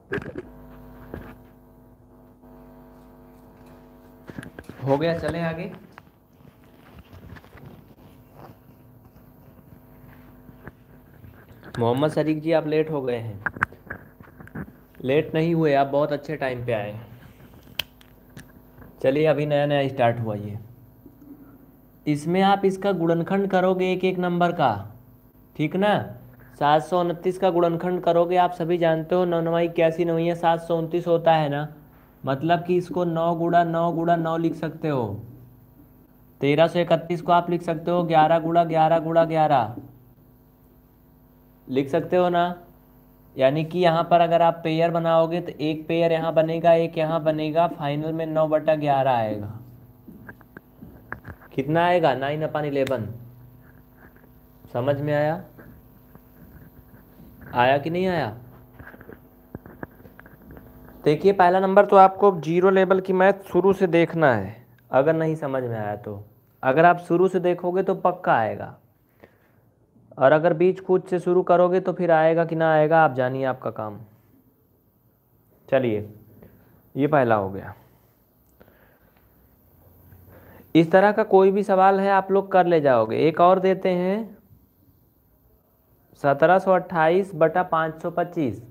हो गया, चलें आगे। मोहम्मद शरीक जी, आप लेट हो गए हैं। लेट नहीं हुए, आप बहुत अच्छे टाइम पे आए। चलिए, अभी नया नया स्टार्ट हुआ ये। इसमें आप इसका गुणनखंड करोगे एक एक नंबर का, ठीक ना। सात सौ उनतीस का गुणनखंड करोगे, आप सभी जानते हो नौ नवाई इक्यासी नवैया सात सौ उनतीस होता है ना। मतलब कि इसको नौ गुड़ा नौ गुड़ा नौ लिख सकते हो। तेरह सौ इकतीस को आप लिख सकते हो ग्यारह गुड़ा ग्यारह गुड़ा ग्यारह, लिख सकते हो ना। यानी कि यहाँ पर अगर आप पेयर बनाओगे तो एक पेयर यहाँ बनेगा, एक यहाँ बनेगा, फाइनल में नौ बटा ग्यारह आएगा। कितना आएगा? Nine upon eleven. समझ में आया? आया कि नहीं आया? देखिए, पहला नंबर तो आपको जीरो लेवल की मैथ शुरू से देखना है, अगर नहीं समझ में आया तो। अगर आप शुरू से देखोगे तो पक्का आएगा, और अगर बीच कूच से शुरू करोगे तो फिर आएगा कि ना आएगा आप जानिए, आपका काम। चलिए, ये पहला हो गया। इस तरह का कोई भी सवाल है आप लोग कर ले जाओगे। एक और देते हैं, सत्रह सौ अट्ठाईस बटा पाँच सौ पच्चीस।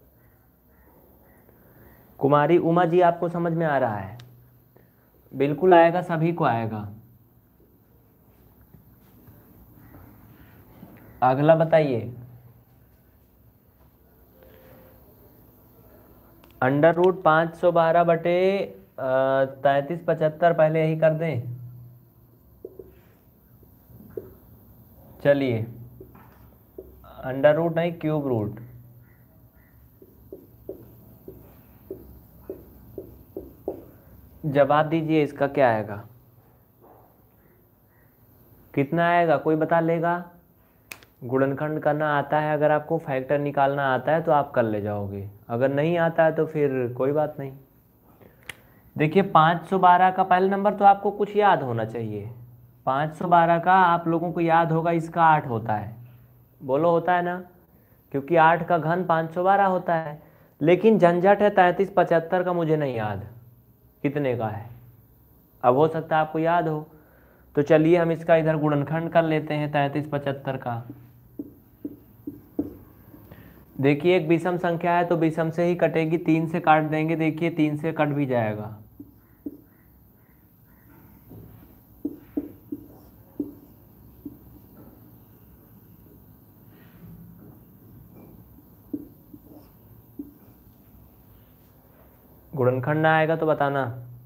कुमारी उमा जी, आपको समझ में आ रहा है? बिल्कुल आएगा, सभी को आएगा। अगला बताइए। अंडर रूट पाँच सौ बारह बटे तैंतीस पचहत्तर, पहले यही कर दें। चलिए, अंडर रूट नहीं, क्यूब रूट। जवाब दीजिए, इसका क्या आएगा? कितना आएगा, कोई बता लेगा? गुणनखंड करना आता है, अगर आपको फैक्टर निकालना आता है तो आप कर ले जाओगे, अगर नहीं आता है तो फिर कोई बात नहीं। देखिए, पाँच सौ बारह का पहला नंबर तो आपको कुछ याद होना चाहिए। पाँच सौ बारह का आप लोगों को याद होगा, इसका आठ होता है। बोलो, होता है ना, क्योंकि आठ का घन पाँच सौ बारह होता है। लेकिन झंझट है, तैंतीस पचहत्तर का मुझे नहीं याद कितने का है। अब हो सकता है आपको याद हो, तो चलिए हम इसका इधर गुणनखंड कर लेते हैं तैंतीस पचहत्तर का। देखिए, एक विषम संख्या है तो विषम से ही कटेगी, तीन से काट देंगे। देखिए, तीन से कट भी जाएगा। गुणनखंड ना आएगा तो बताना।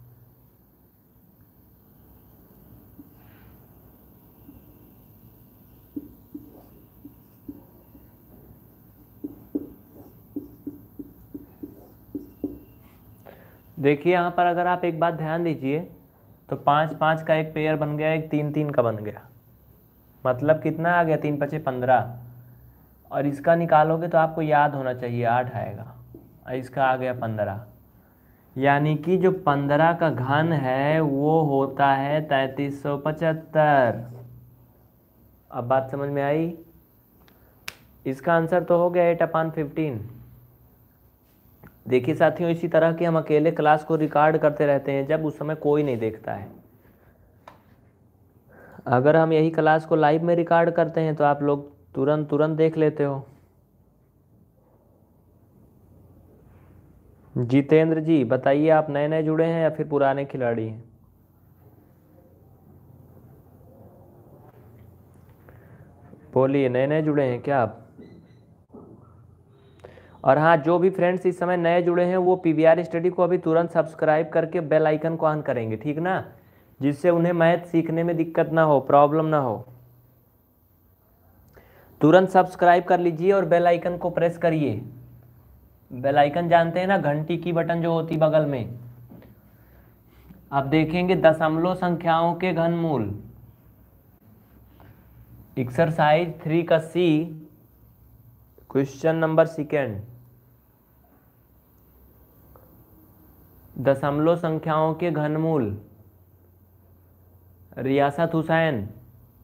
देखिए, यहाँ पर अगर आप एक बात ध्यान दीजिए तो पाँच पाँच का एक पेयर बन गया, एक तीन तीन का बन गया। मतलब कितना आ गया? तीन पचे पंद्रह। और इसका निकालोगे तो आपको याद होना चाहिए, आठ आएगा, और इसका आ गया पंद्रह। यानी कि जो पंद्रह का घन है वो होता है तैंतीस सौ पचहत्तर। अब बात समझ में आई? इसका आंसर तो हो गया एट अपान फिफ्टीन। देखिए साथियों, इसी तरह की हम अकेले क्लास को रिकॉर्ड करते रहते हैं जब उस समय कोई नहीं देखता है। अगर हम यही क्लास को लाइव में रिकॉर्ड करते हैं तो आप लोग तुरंत तुरंत देख लेते हो। जितेंद्र जी बताइए, आप नए नए जुड़े हैं या फिर पुराने खिलाड़ी हैं? बोलिए, नए नए जुड़े हैं क्या आप? और हाँ, जो भी फ्रेंड्स इस समय नए जुड़े हैं वो पीवीआर स्टडी को अभी तुरंत सब्सक्राइब करके बेल आइकन को ऑन करेंगे, ठीक ना, जिससे उन्हें मैथ सीखने में दिक्कत ना हो, प्रॉब्लम ना हो। तुरंत सब्सक्राइब कर लीजिए और बेल आइकन को प्रेस करिए। बेल आइकन जानते हैं ना, घंटी की बटन जो होती बगल में। आप देखेंगे दशमलव संख्याओं के घनमूल, एक्सरसाइज थ्री का सी, क्वेश्चन नंबर सेकेंड। दशमलव संख्याओं के घनमूल, रियासत हुसैन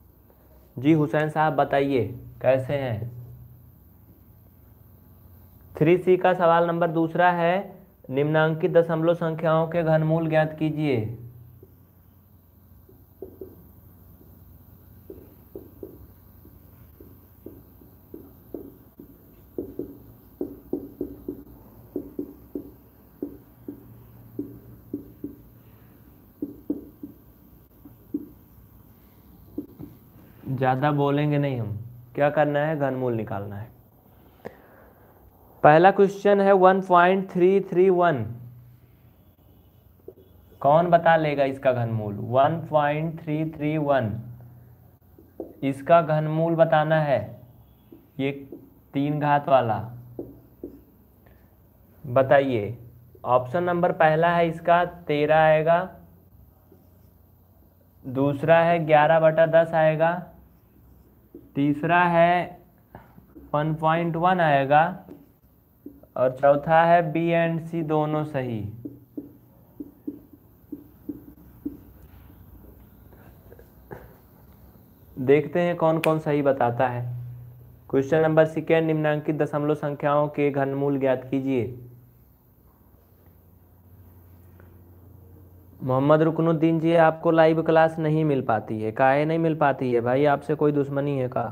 जी। हुसैन साहब बताइए कैसे हैं? थ्री सी का सवाल नंबर दूसरा है, निम्नांकित दशमलव संख्याओं के घनमूल ज्ञात कीजिए। ज़्यादा बोलेंगे नहीं हम, क्या करना है, घनमूल निकालना है। पहला क्वेश्चन है one point three three one, कौन बता लेगा इसका घनमूल। One point three three one इसका घनमूल बताना है, ये तीन घात वाला। बताइए। ऑप्शन नंबर पहला है इसका तेरह आएगा, दूसरा है ग्यारह बटा दस आएगा, तीसरा है वन पॉइंट वन आएगा, और चौथा है बी एंड सी दोनों सही। देखते हैं कौन कौन सही बताता है। क्वेश्चन नंबर सेकेंड, निम्नांकित दशमलव संख्याओं के घनमूल ज्ञात कीजिए। मोहम्मद रुकनुद्दीन जी, आपको लाइव क्लास नहीं मिल पाती है। काहे नहीं मिल पाती है भाई, आपसे कोई दुश्मनी है का?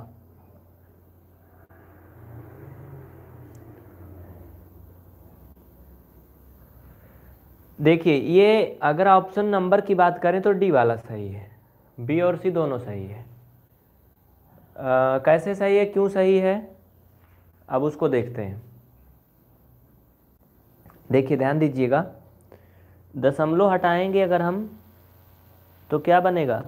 देखिए, ये अगर ऑप्शन नंबर की बात करें तो डी वाला सही है, बी और सी दोनों सही है। आ, कैसे सही है, क्यों सही है, अब उसको देखते हैं। देखिए ध्यान दीजिएगा, दशमलव हटाएंगे अगर हम तो क्या बनेगा,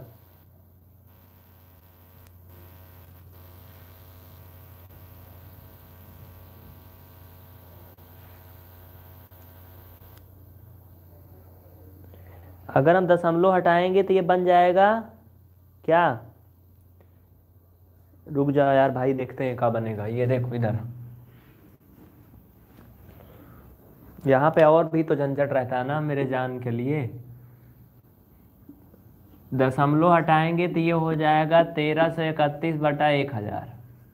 अगर हम दशमलव हटाएंगे तो ये बन जाएगा क्या, रुक जाओ यार भाई, देखते हैं क्या बनेगा। ये देखो इधर, यहाँ पे और भी तो झंझट रहता है ना मेरे जान के लिए। दशमलव हटाएंगे तो ये हो जाएगा तेरह सौ इकतीस बटा एक हजार,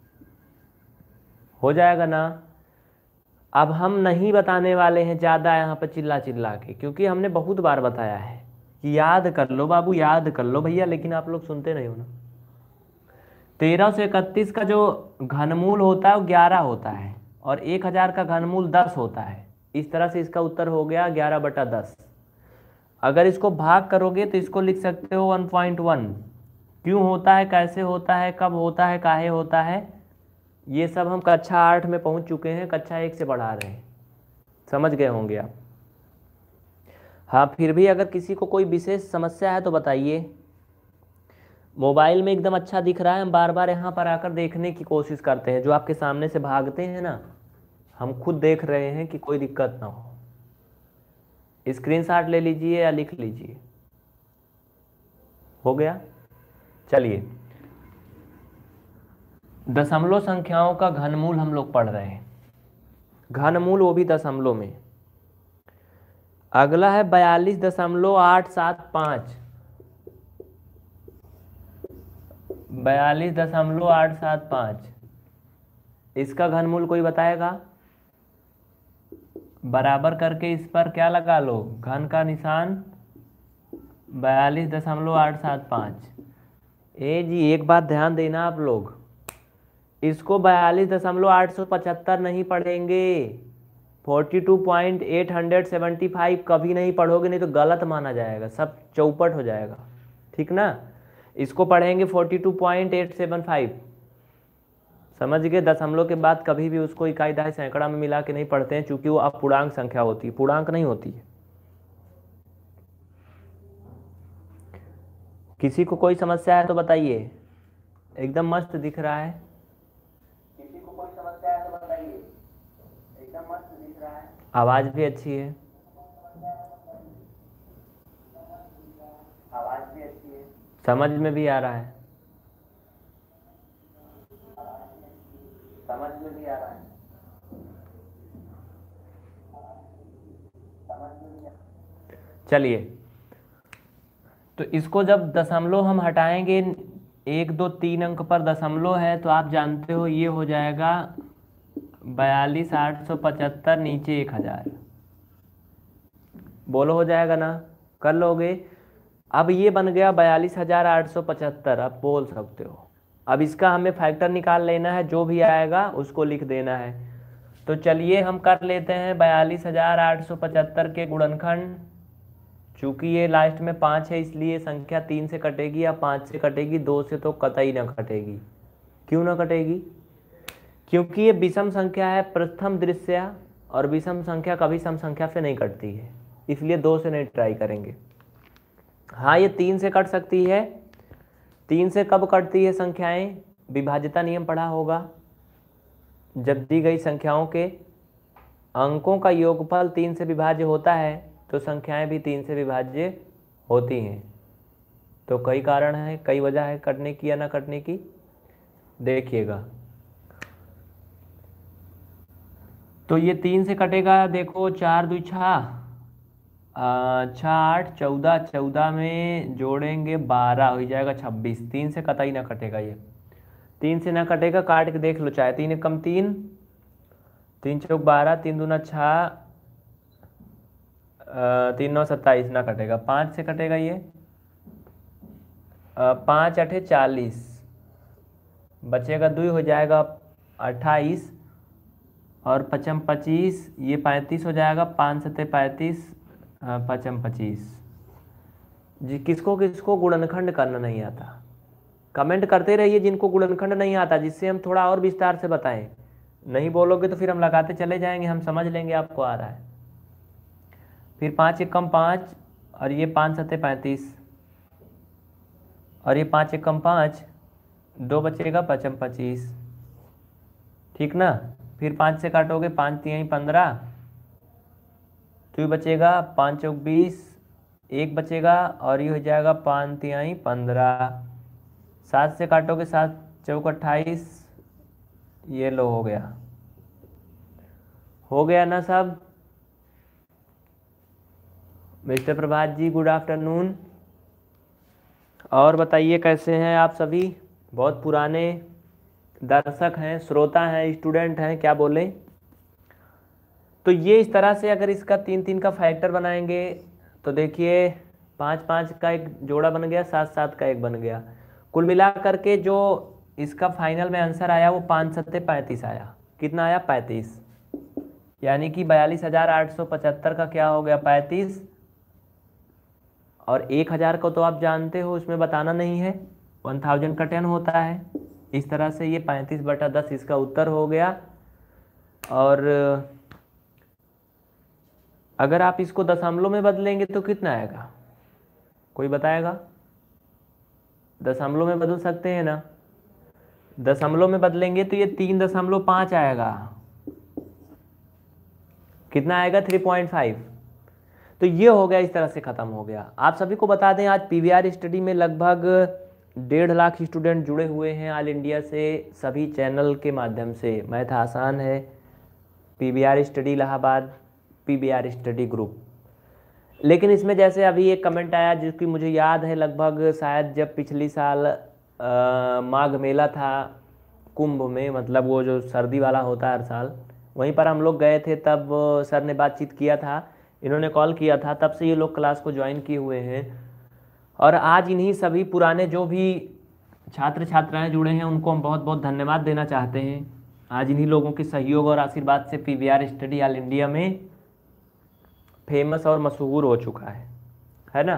हो जाएगा ना। अब हम नहीं बताने वाले हैं ज़्यादा यहाँ पर चिल्ला चिल्ला के, क्योंकि हमने बहुत बार बताया है कि याद कर लो बाबू, याद कर लो भैया, लेकिन आप लोग सुनते नहीं हो ना। तेरह सौ इकतीस का जो घनमूल होता है वो ग्यारह होता है, और एक हजार का घनमूल दस होता है। इस तरह से इसका उत्तर हो गया ग्यारह बटा दस। अगर इसको भाग करोगे तो इसको लिख सकते हो वन पॉइंट वन। क्यों होता है, कैसे होता है, कब होता है, काहे होता है, ये सब हम कक्षा आठ में पहुंच चुके हैं, कक्षा एक से पढ़ा रहे हैं, समझ गए होंगे आप। हाँ, फिर भी अगर किसी को कोई विशेष समस्या है तो बताइए। मोबाइल में एकदम अच्छा दिख रहा है, हम बार बार यहाँ पर आकर देखने की कोशिश करते हैं। जो आपके सामने से भागते हैं ना, हम खुद देख रहे हैं कि कोई दिक्कत ना हो। स्क्रीनशॉट ले लीजिए या लिख लीजिए। हो गया। चलिए, दशमलव संख्याओं का घनमूल हम लोग पढ़ रहे हैं, घनमूल वो भी दशमलव में। अगला है बयालीस दशमलव आठ सात पाँच, बयालीस दशमलव आठ सात पाँच, इसका घनमूल कोई बताएगा। बराबर करके इस पर क्या लगा लो, घन का निशान, बयालीस दशमलव आठ सात पाँच। ए जी एक बात ध्यान देना आप लोग, इसको बयालीस दशमलव आठ सौ पचहत्तर नहीं पढ़ेंगे, forty two point eight hundred seventy five कभी नहीं पढ़ोगे, नहीं तो गलत माना जाएगा, सब चौपट हो जाएगा, ठीक ना। इसको पढ़ेंगे forty two point eight seven five, समझ गए। दशमलव के बाद कभी भी उसको इकाई दहाई सैकड़ा में मिला के नहीं पढ़ते हैं, चूंकि वो अपूर्णांक संख्या होती है, पूर्णांक नहीं होती है। किसी को कोई समस्या है तो बताइए, एकदम मस्त दिख रहा है। किसी को कोई समस्या है तो बताइए, एकदम मस्त दिख रहा है। आवाज भी अच्छी है, आवाज भी अच्छी है, समझ में भी आ रहा है, समझ में भी आ रहा है, समझ में भी आ रहा है। चलिए, तो इसको जब दशमलव हम हटाएंगे, एक दो तीन अंक पर दशमलव है, तो आप जानते हो ये हो जाएगा बयालीस आठ सौ पचहत्तर नीचे एक हजार, बोलो हो जाएगा ना, कर लोगे। अब ये बन गया बयालीस हजार आठ सौ पचहत्तर, आप बोल सकते हो। अब इसका हमें फैक्टर निकाल लेना है, जो भी आएगा उसको लिख देना है। तो चलिए हम कर लेते हैं बयालीस हजार आठ सौ पचहत्तर के गुणनखंड। चूंकि ये लास्ट में पाँच है इसलिए संख्या तीन से कटेगी या पाँच से कटेगी, दो से तो कतई ना कटेगी। क्यों ना कटेगी? क्योंकि ये विषम संख्या है प्रथम दृश्य, और विषम संख्या कभी सम संख्या से नहीं कटती है, इसलिए दो से नहीं ट्राई करेंगे। हाँ, ये तीन से कट सकती है। तीन से कब कटती है संख्याएं? विभाज्यता नियम पढ़ा होगा। जब दी गई संख्याओं के अंकों का योगफल तीन से विभाज्य होता है तो संख्याएं भी तीन से विभाज्य होती हैं। तो कई कारण हैं, कई वजह है कटने की या ना कटने की, देखिएगा। तो ये तीन से कटेगा, देखो चार दो छः, छः आठ चौदह, चौदह में जोड़ेंगे बारह, हो जाएगा छब्बीस। तीन से कतई ना कटेगा, ये तीन से ना कटेगा, काट के देख लो चाहे। तीन एक कम तीन, तीन चौक बारह, तीन दूना छः, तीन नौ सत्ताईस, ना कटेगा। पाँच से कटेगा ये, पाँच अठे चालीस, बचेगा दुई, हो जाएगा अट्ठाईस, और पचम पच्चीस, ये पैंतीस हो जाएगा। पाँच सत्ते पैंतीस, पचम पच्चीस। जी, किसको किसको गुणनखंड करना नहीं आता कमेंट करते रहिए, जिनको गुणनखंड नहीं आता, जिससे हम थोड़ा और विस्तार से बताएं। नहीं बोलोगे तो फिर हम लगाते चले जाएंगे, हम समझ लेंगे आपको आ रहा है। फिर पाँच एक कम पाँच, और ये पाँच सत्ते पैंतीस, और ये पाँच एक कम पाँच, दो बचेगा पचम पच्चीस, ठीक ना। फिर पाँच से काटोगे, पाँच तिहाई पंद्रह, तो ये बचेगा पाँच चौक बीस, एक बचेगा, और ये हो जाएगा पाँच तिहाई पंद्रह। सात से काटोगे, सात चौक अट्ठाईस, ये लो हो गया। हो गया ना सब? Mister Prabhat ji good afternoon. और बताइए कैसे हैं आप सभी? बहुत पुराने दर्शक हैं, श्रोता हैं, स्टूडेंट हैं, क्या बोले? तो ये इस तरह से अगर इसका तीन तीन का फैक्टर बनाएंगे तो देखिए पाँच पाँच का एक जोड़ा बन गया, सात सात का एक बन गया। कुल मिला करके जो इसका फाइनल में आंसर आया वो पाँच सत्ते पैंतीस आया। कितना आया? पैंतीस। यानी कि बयालीस हजार आठ सौ पचहत्तर का क्या हो गया? पैंतीस। और एक हज़ार को तो आप जानते हो, उसमें बताना नहीं है, वन थाउजेंड का टेन होता है। इस तरह से ये पैंतीस बटा दस इसका उत्तर हो गया। और अगर आप इसको दशमलव में बदलेंगे तो कितना आएगा? कोई बताएगा? दशमलव में बदल सकते हैं ना? दशमलव में बदलेंगे तो ये तीन दशमलव पाँच आएगा। कितना आएगा? Three point five. तो ये हो गया, इस तरह से ख़त्म हो गया। आप सभी को बता दें, आज पीवीआर स्टडी में लगभग डेढ़ लाख स्टूडेंट जुड़े हुए हैं ऑल इंडिया से, सभी चैनल के माध्यम से। मैथ आसान है, PVR study Allahabad, PVR study group. लेकिन इसमें जैसे अभी एक कमेंट आया जिसकी मुझे याद है, लगभग शायद जब पिछली साल माघ मेला था कुंभ में, मतलब वो जो सर्दी वाला होता है हर साल, वहीं पर हम लोग गए थे, तब सर ने बातचीत किया था, इन्होंने कॉल किया था, तब से ये लोग क्लास को ज्वाइन किए हुए हैं। और आज इन्हीं सभी पुराने जो भी छात्र छात्राएं जुड़े हैं उनको हम बहुत बहुत धन्यवाद देना चाहते हैं। आज इन्हीं लोगों के सहयोग और आशीर्वाद से पीवीआर स्टडी ऑल इंडिया में फेमस और मशहूर हो चुका है, है ना।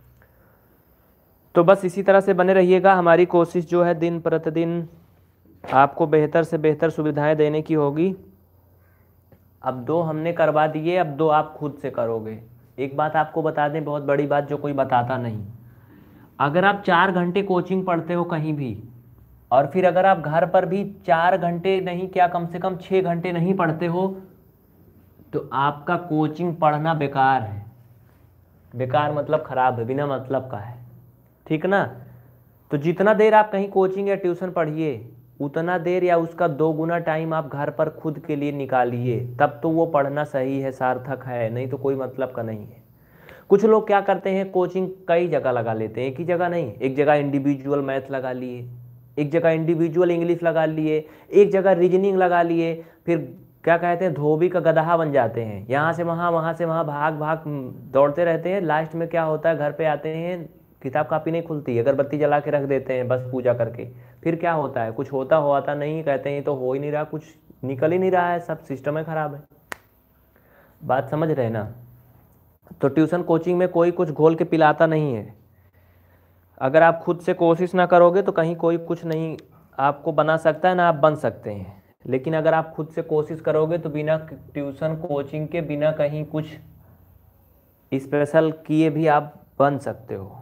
तो बस इसी तरह से बने रहिएगा। हमारी कोशिश जो है दिन प्रतिदिन आपको बेहतर से बेहतर सुविधाएं देने की होगी। अब दो हमने करवा दिए, अब दो आप खुद से करोगे। एक बात आपको बता दें, बहुत बड़ी बात जो कोई बताता नहीं, अगर आप चार घंटे कोचिंग पढ़ते हो कहीं भी, और फिर अगर आप घर पर भी चार घंटे नहीं क्या कम से कम छः घंटे नहीं पढ़ते हो, तो आपका कोचिंग पढ़ना बेकार है। बेकार मतलब खराब है, बिना मतलब का है, ठीक ना। तो जितना देर आप कहीं कोचिंग या ट्यूशन पढ़िए, उतना देर या उसका दो गुना टाइम आप घर पर खुद के लिए निकालिए, तब तो वो पढ़ना सही है, सार्थक है, नहीं तो कोई मतलब का नहीं है। कुछ लोग क्या करते हैं, कोचिंग कई जगह लगा लेते हैं, एक ही जगह नहीं, एक जगह इंडिविजुअल मैथ लगा लिए, एक जगह इंडिविजुअल इंग्लिश लगा लिए, एक जगह रीजनिंग लगा लिए, फिर क्या कहते हैं धोबी का गदहा बन जाते हैं, यहाँ से वहाँ वहाँ से वहाँ भाग भाग दौड़ते रहते हैं। लास्ट में क्या होता है, घर पे आते हैं, किताब कापी नहीं खुलती, अगरबत्ती जला के रख देते हैं बस पूजा करके। फिर क्या होता है, कुछ होता होता नहीं, कहते हैं तो हो ही नहीं रहा, कुछ निकल ही नहीं रहा है, सब सिस्टम है खराब है। बात समझ रहे ना। तो ट्यूशन कोचिंग में कोई कुछ घोल के पिलाता नहीं है। अगर आप खुद से कोशिश ना करोगे तो कहीं कोई कुछ नहीं आपको बना सकता है, ना आप बन सकते हैं। लेकिन अगर आप खुद से कोशिश करोगे तो बिना ट्यूशन कोचिंग के, बिना कहीं कुछ स्पेशल किए भी आप बन सकते हो।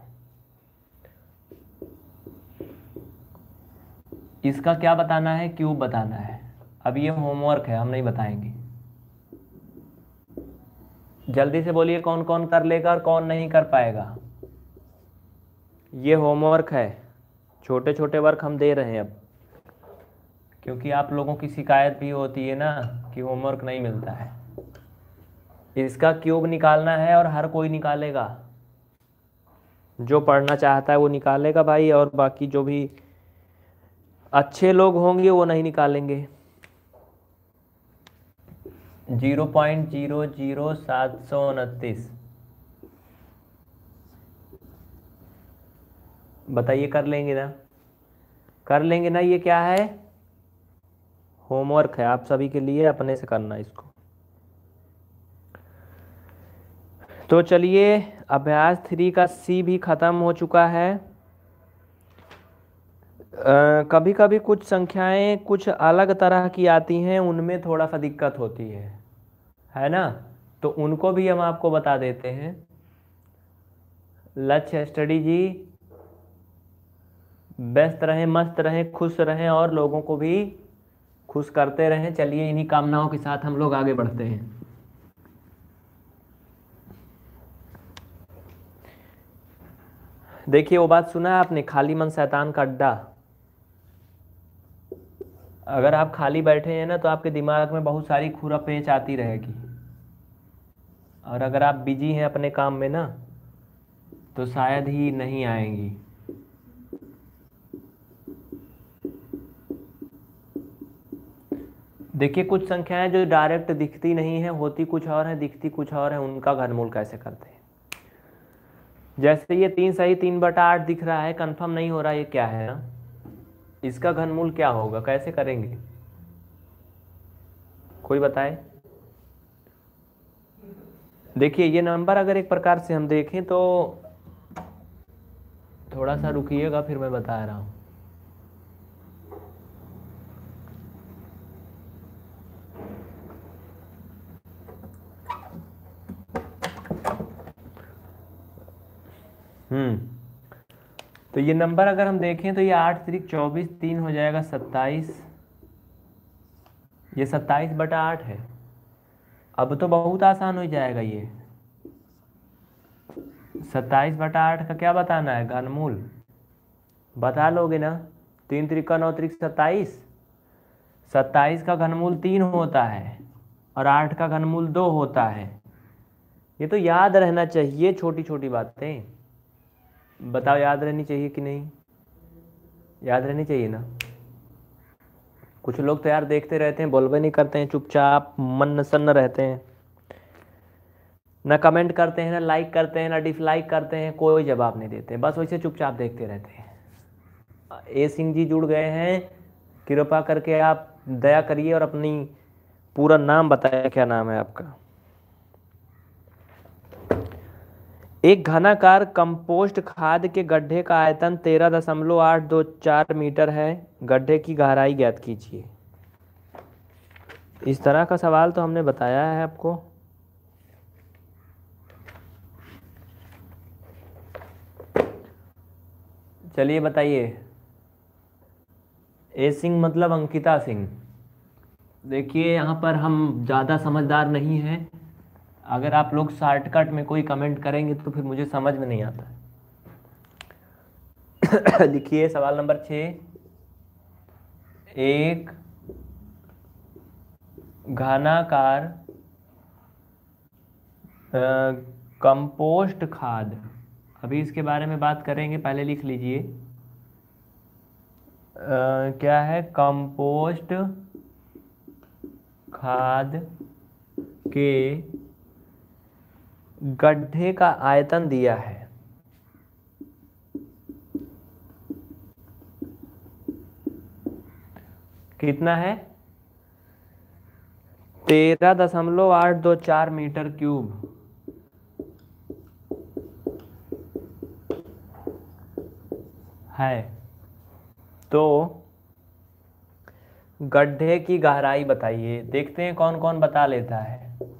इसका क्या बताना है, क्यूब बताना है। अब ये होमवर्क है, हम नहीं बताएंगे। जल्दी से बोलिए कौन कौन कर लेगा और कौन नहीं कर पाएगा। ये होमवर्क है, छोटे छोटे वर्क हम दे रहे हैं अब, क्योंकि आप लोगों की शिकायत भी होती है ना कि होमवर्क नहीं मिलता है। इसका क्यूब निकालना है और हर कोई निकालेगा, जो पढ़ना चाहता है वो निकालेगा भाई, और बाकी जो भी अच्छे लोग होंगे वो नहीं निकालेंगे। जीरो पॉइंट जीरो जीरो सात सौ उनतीस, बताइए कर लेंगे ना, कर लेंगे ना। ये क्या है, होमवर्क है आप सभी के लिए, अपने से करना इसको। तो चलिए, अभ्यास थ्री का सी भी खत्म हो चुका है। आ, कभी कभी कुछ संख्याएं कुछ अलग तरह की आती हैं, उनमें थोड़ा सा दिक्कत होती है है ना, तो उनको भी हम आपको बता देते हैं। लक्ष्य स्टडी जी व्यस्त रहें, मस्त रहें, खुश रहें और लोगों को भी खुश करते रहें। चलिए इन्हीं कामनाओं के साथ हम लोग आगे बढ़ते हैं। देखिए वो बात सुना है आपने, खाली मन शैतान का अड्डा। अगर आप खाली बैठे हैं ना तो आपके दिमाग में बहुत सारी खुरा पेंच आती रहेगी, और अगर आप बिजी हैं अपने काम में ना तो शायद ही नहीं आएंगी। देखिए कुछ संख्याएं जो डायरेक्ट दिखती नहीं है, होती कुछ और है, दिखती कुछ और है, उनका घनमूल कैसे करते हैं। जैसे ये तीन सही तीन बटा आठ दिख रहा है, कंफर्म नहीं हो रहा ये क्या है ना, इसका घनमूल क्या होगा, कैसे करेंगे, कोई बताए। देखिए ये नंबर अगर एक प्रकार से हम देखें तो, थोड़ा सा रुकिएगा फिर मैं बता रहा हूँ। हम्म तो ये नंबर अगर हम देखें तो ये आठ त्रिक चौबीस, तीन हो जाएगा सत्ताईस, ये सत्ताईस बटा आठ है। अब तो बहुत आसान हो जाएगा, ये सत्ताईस बटा आठ का क्या बताना है, घनमूल बता लोगे ना। तीन त्रिका नौ त्रिक सत्ताईस, सत्ताईस का घनमूल तीन होता है और आठ का घनमूल दो होता है। ये तो याद रहना चाहिए, छोटी छोटी बातें बताओ, याद रहनी चाहिए कि नहीं, याद रहनी चाहिए ना। कुछ लोग तो यार देखते रहते हैं, बोलबे नहीं करते हैं, चुपचाप मन सन्न रहते हैं, ना कमेंट करते हैं, ना लाइक करते हैं, ना डिसलाइक करते हैं, कोई जवाब नहीं देते, बस वैसे चुपचाप देखते रहते हैं। ए सिंह जी जुड़ गए हैं, कृपा करके आप दया करिए और अपनी पूरा नाम बताया, क्या नाम है आपका। एक घनाकार कंपोस्ट खाद के गड्ढे का आयतन तेरह दशमलव आठ दो चार मीटर है, गड्ढे की गहराई ज्ञात कीजिए। इस तरह का सवाल तो हमने बताया है आपको। चलिए बताइए। ए सिंह मतलब अंकिता सिंह। देखिए यहाँ पर हम ज़्यादा समझदार नहीं हैं, अगर आप लोग शॉर्टकट में कोई कमेंट करेंगे तो फिर मुझे समझ में नहीं आता। लिखिए सवाल नंबर छः, एक घनाकार कंपोस्ट खाद, अभी इसके बारे में बात करेंगे, पहले लिख लीजिए। क्या है, कंपोस्ट खाद के गड्ढे का आयतन दिया है। कितना है? तेरह दशमलव आठ दो चार मीटर क्यूब है। तो गड्ढे की गहराई बताइए। देखते हैं कौन कौन बता लेता है।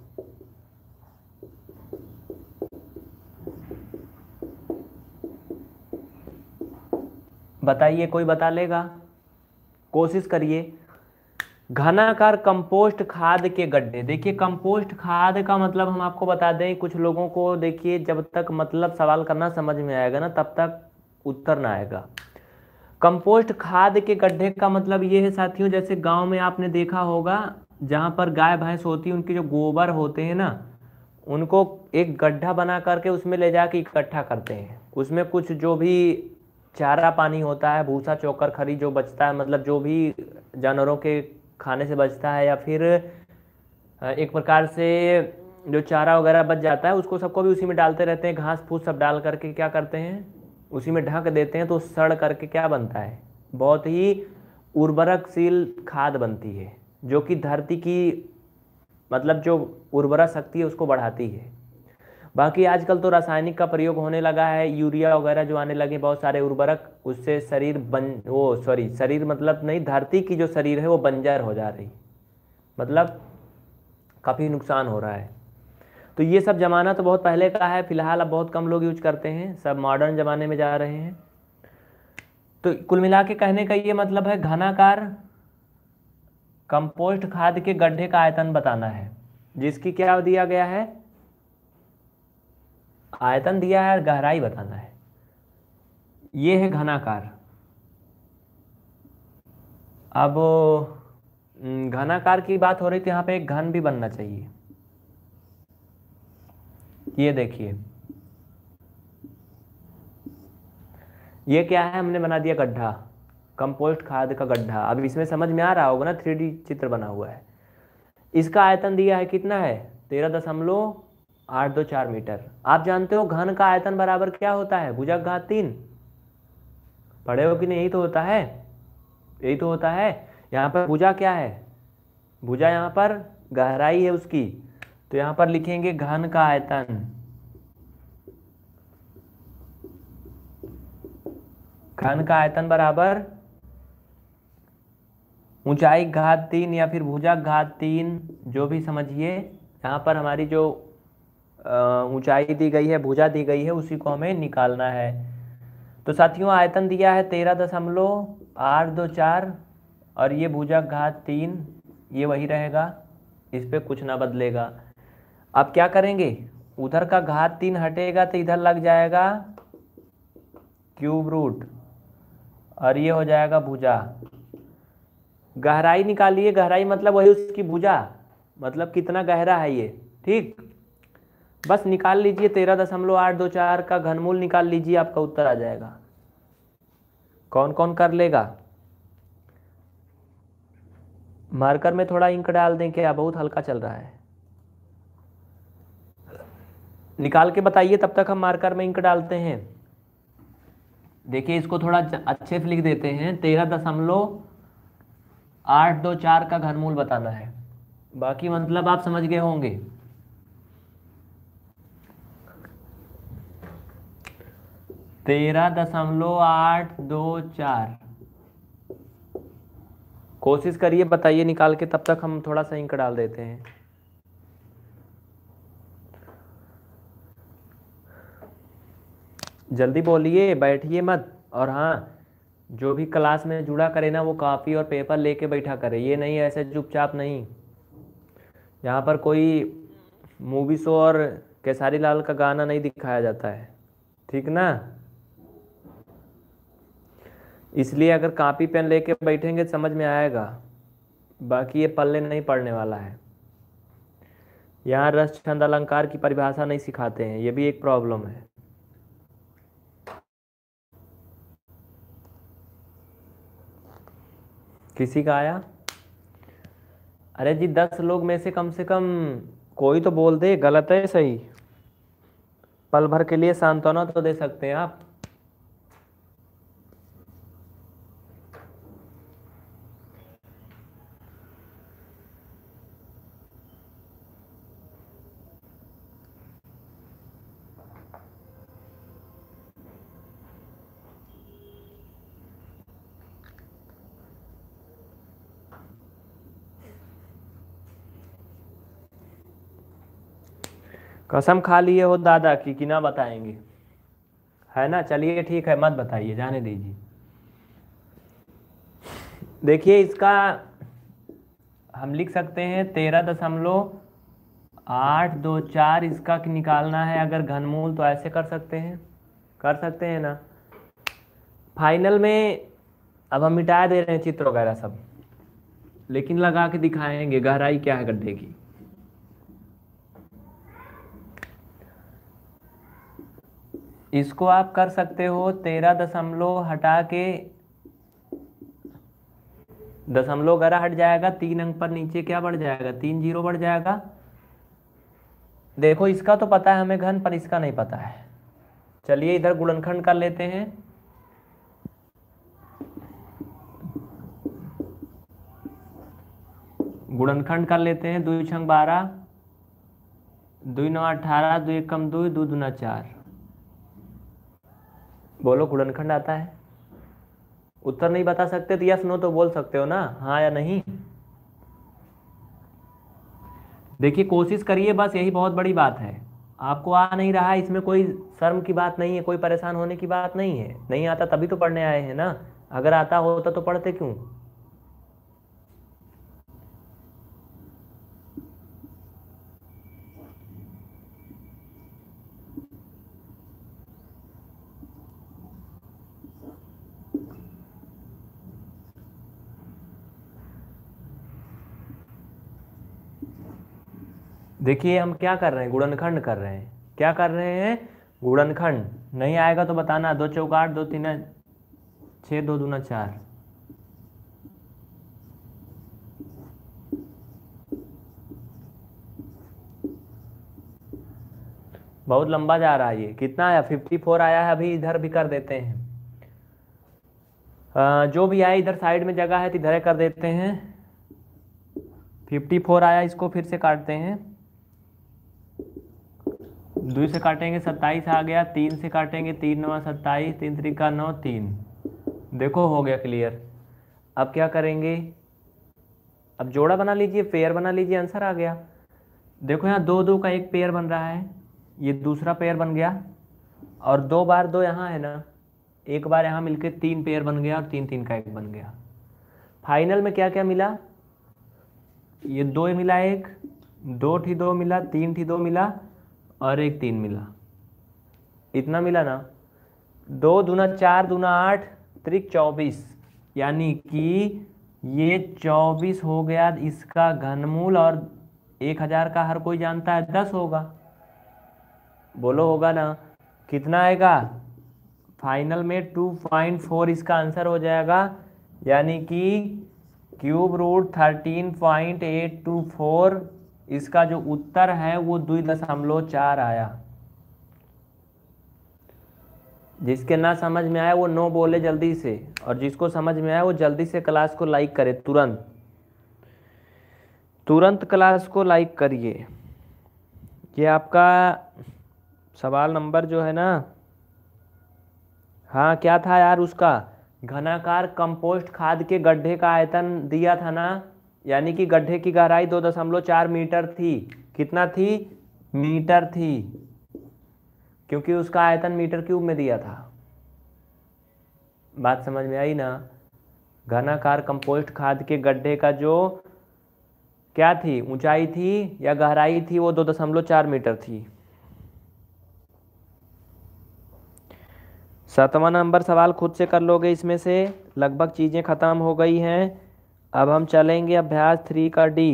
बताइए, कोई बता लेगा? कोशिश करिए। घनाकार कंपोस्ट खाद के गड्ढे। देखिए, कंपोस्ट खाद का मतलब हम आपको बता दें, कुछ लोगों को देखिए जब तक मतलब सवाल करना समझ में आएगा ना तब तक उत्तर ना आएगा। कंपोस्ट खाद के गड्ढे का मतलब ये है साथियों, जैसे गांव में आपने देखा होगा जहां पर गाय भैंस होती है उनके जो गोबर होते हैं ना, उनको एक गड्ढा बना करके उसमें ले जाके इकट्ठा करते हैं। उसमें कुछ जो भी चारा पानी होता है, भूसा चोकर खरी जो बचता है, मतलब जो भी जानवरों के खाने से बचता है या फिर एक प्रकार से जो चारा वगैरह बच जाता है उसको सबको भी उसी में डालते रहते हैं। घास फूस सब डाल करके क्या करते हैं, उसी में ढक देते हैं। तो सड़ करके क्या बनता है, बहुत ही उर्वरकशील खाद बनती है, जो कि धरती की मतलब जो उर्वरा शक्ति है उसको बढ़ाती है। बाकी आजकल तो रासायनिक का प्रयोग होने लगा है, यूरिया वगैरह जो आने लगे, बहुत सारे उर्वरक, उससे शरीर बन वो सॉरी शरीर मतलब नहीं, धरती की जो शरीर है वो बंजर हो जा रही, मतलब काफ़ी नुकसान हो रहा है। तो ये सब ज़माना तो बहुत पहले का है, फिलहाल अब बहुत कम लोग यूज करते हैं, सब मॉडर्न ज़माने में जा रहे हैं। तो कुल मिला के कहने का ये मतलब है, घनाकार कंपोस्ट खाद के गड्ढे का आयतन बताना है, जिसकी क्या दिया गया है, आयतन दिया है और गहराई बताना है। ये है घनाकार। अब घनाकार की बात हो रही थी, यहाँ पे एक घन भी बनना चाहिए। ये देखिए, ये क्या है, हमने बना दिया गड्ढा, कंपोस्ट खाद का गड्ढा। अब इसमें समझ में आ रहा होगा ना, थ्री डी चित्र बना हुआ है। इसका आयतन दिया है कितना है, तेरह दशमलव आठ दो चार मीटर। आप जानते हो घन का आयतन बराबर क्या होता है, भुजक घात तीन। पढ़े हो कि नहीं? यही तो होता है, यही तो होता है। यहाँ पर भुजा क्या है, भुजा यहाँ पर गहराई है उसकी, तो यहाँ पर लिखेंगे घन का आयतन, घन का आयतन बराबर ऊंचाई घात तीन या फिर भुजा घात तीन, जो भी समझिए। यहाँ पर हमारी जो ऊंचाई दी गई है, भुजा दी गई है, उसी को हमें निकालना है। तो साथियों, आयतन दिया है तेरह दशमलव आठ दो चार और ये भुजा घात तीन, ये वही रहेगा, इस पर कुछ ना बदलेगा। अब क्या करेंगे, उधर का घात तीन हटेगा तो इधर लग जाएगा क्यूब रूट और ये हो जाएगा भुजा। गहराई निकालिए, गहराई मतलब वही उसकी भुजा, मतलब कितना गहरा है ये, ठीक। बस निकाल लीजिए, तेरह दशमलव आठ दो चार का घनमूल निकाल लीजिए, आपका उत्तर आ जाएगा। कौन कौन कर लेगा? मार्कर में थोड़ा इंक डाल दें क्या, बहुत हल्का चल रहा है। निकाल के बताइए, तब तक हम मार्कर में इंक डालते हैं। देखिए, इसको थोड़ा अच्छे से लिख देते हैं। तेरह दशमलव आठ दो चार का घनमूल बताना है, बाकी मतलब आप समझ गए होंगे। तेरह दशमलव आठ दो चार, कोशिश करिए बताइए निकाल के, तब तक हम थोड़ा सा इंक डाल देते हैं। जल्दी बोलिए, बैठिए मत। और हाँ, जो भी क्लास में जुड़ा करे ना, वो कॉपी और पेपर लेके बैठा करे, ये नहीं ऐसे चुपचाप नहीं। यहाँ पर कोई मूवी शो और केसारी लाल का गाना नहीं दिखाया जाता है, ठीक ना। इसलिए अगर कॉपी पेन लेके बैठेंगे समझ में आएगा, बाकी ये पल्ले नहीं पड़ने वाला है। यहाँ रस छंद अलंकार की परिभाषा नहीं सिखाते हैं, ये भी एक प्रॉब्लम है। किसी का आया? अरे जी दस लोग में से कम से कम कोई तो बोल दे गलत है सही। पल भर के लिए सांत्वना तो दे सकते हैं आप। कसम खा लिए हो दादा की कि ना बताएंगे, है ना? चलिए ठीक है, मत बताइए, जाने दीजिए। देखिए इसका हम लिख सकते हैं तेरह दशमलव आठ दो चार, इसका निकालना है अगर घनमूल तो ऐसे कर सकते हैं, कर सकते हैं ना। फाइनल में अब हम मिटा दे रहे हैं चित्र वगैरह सब, लेकिन लगा के दिखाएंगे गहराई क्या है गड्ढे की। इसको आप कर सकते हो तेरह दशमलव हटा के दशमलव ग्यारह हट जाएगा, तीन अंक पर नीचे क्या बढ़ जाएगा, तीन जीरो बढ़ जाएगा। देखो इसका तो पता है हमें घन, पर इसका नहीं पता है। चलिए इधर गुणनखंड कर लेते हैं। गुणनखंड कर लेते हैं। दुई छंग बारह, दुई नौ अठारह, दुई एक कम दुई, दो दूना चार। बोलो गुणनखंड आता है? उत्तर नहीं बता सकते तो यस नो तो बोल सकते हो ना, हाँ या नहीं। देखिए कोशिश करिए, बस यही बहुत बड़ी बात है। आपको आ नहीं रहा है, इसमें कोई शर्म की बात नहीं है, कोई परेशान होने की बात नहीं है। नहीं आता तभी तो पढ़ने आए हैं ना, अगर आता होता तो पढ़ते क्यों? देखिए हम क्या कर रहे हैं, गुणनखंड कर रहे हैं। क्या कर रहे हैं? गुणनखंड। नहीं आएगा तो बताना। दो चौका आठ, दो तीन छः, दो दूना चार। बहुत लंबा जा रहा है ये। कितना आया? फिफ्टी फोर आया है। अभी इधर भी कर देते हैं, आ, जो भी आए इधर साइड में जगह है तो इधर कर देते हैं। फिफ्टी फोर आया, इसको फिर से काटते हैं। दो से काटेंगे सत्ताईस आ गया, तीन से काटेंगे तीन नौ सत्ताईस, तीन तरीका नौ, तीन। देखो हो गया क्लियर। अब क्या करेंगे? अब जोड़ा बना लीजिए, पेयर बना लीजिए, आंसर आ गया। देखो यहाँ दो दो का एक पेयर बन रहा है, ये दूसरा पेयर बन गया, और दो बार दो यहाँ है ना, एक बार यहाँ मिलके तीन पेयर बन गया, और तीन तीन का एक बन गया। फाइनल में क्या क्या मिला? ये दो मिला, एक दो ठी दो मिला, तीन ठी दो मिला, और एक तीन मिला। इतना मिला ना। दो दूना चार, दूना आठ, त्रिक चौबीस, यानी कि ये चौबीस हो गया इसका घनमूल, और एक हजार का हर कोई जानता है दस होगा। बोलो होगा ना? कितना आएगा फाइनल में? टू पॉइंट फोर इसका आंसर हो जाएगा, यानी कि cube root thirteen point eight two four इसका जो उत्तर है वो दो दशमलव चार आया। जिसके ना समझ में आया वो नो बोले जल्दी से, और जिसको समझ में आया वो जल्दी से क्लास को लाइक करे, तुरंत तुरंत क्लास को लाइक करिए। ये आपका सवाल नंबर जो है ना, हाँ क्या था यार उसका? घनाकार कंपोस्ट खाद के गड्ढे का आयतन दिया था ना, यानी कि गड्ढे की गहराई दो दशमलव चार मीटर थी। कितना थी? मीटर थी, क्योंकि उसका आयतन मीटर क्यूब में दिया था। बात समझ में आई ना? घनाकार कंपोस्ट खाद के गड्ढे का जो क्या थी, ऊंचाई थी या गहराई थी, वो दो दशमलव चार मीटर थी। सातवां नंबर सवाल खुद से कर लोगे, इसमें से लगभग चीज़ें ख़त्म हो गई हैं। अब हम चलेंगे अभ्यास थ्री का डी।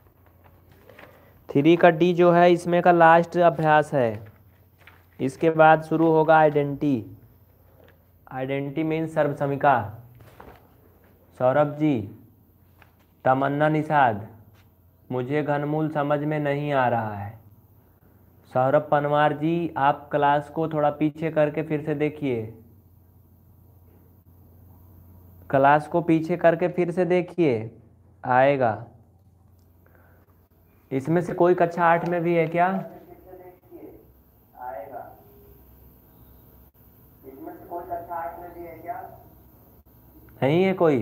थ्री का डी जो है इसमें का लास्ट अभ्यास है। इसके बाद शुरू होगा आइडेंटी। आइडेंटी मीन्स सर्वसमिका। सौरभ जी तमन्ना निषाद, मुझे घनमूल समझ में नहीं आ रहा है। सौरभ पनवार जी, आप क्लास को थोड़ा पीछे करके फिर से देखिए, क्लास को पीछे करके फिर से देखिए, आएगा। इसमें से कोई कक्षा आठ में भी है क्या? आएगा। इसमें से कोई कक्षा आठ में भी है क्या? नहीं है कोई?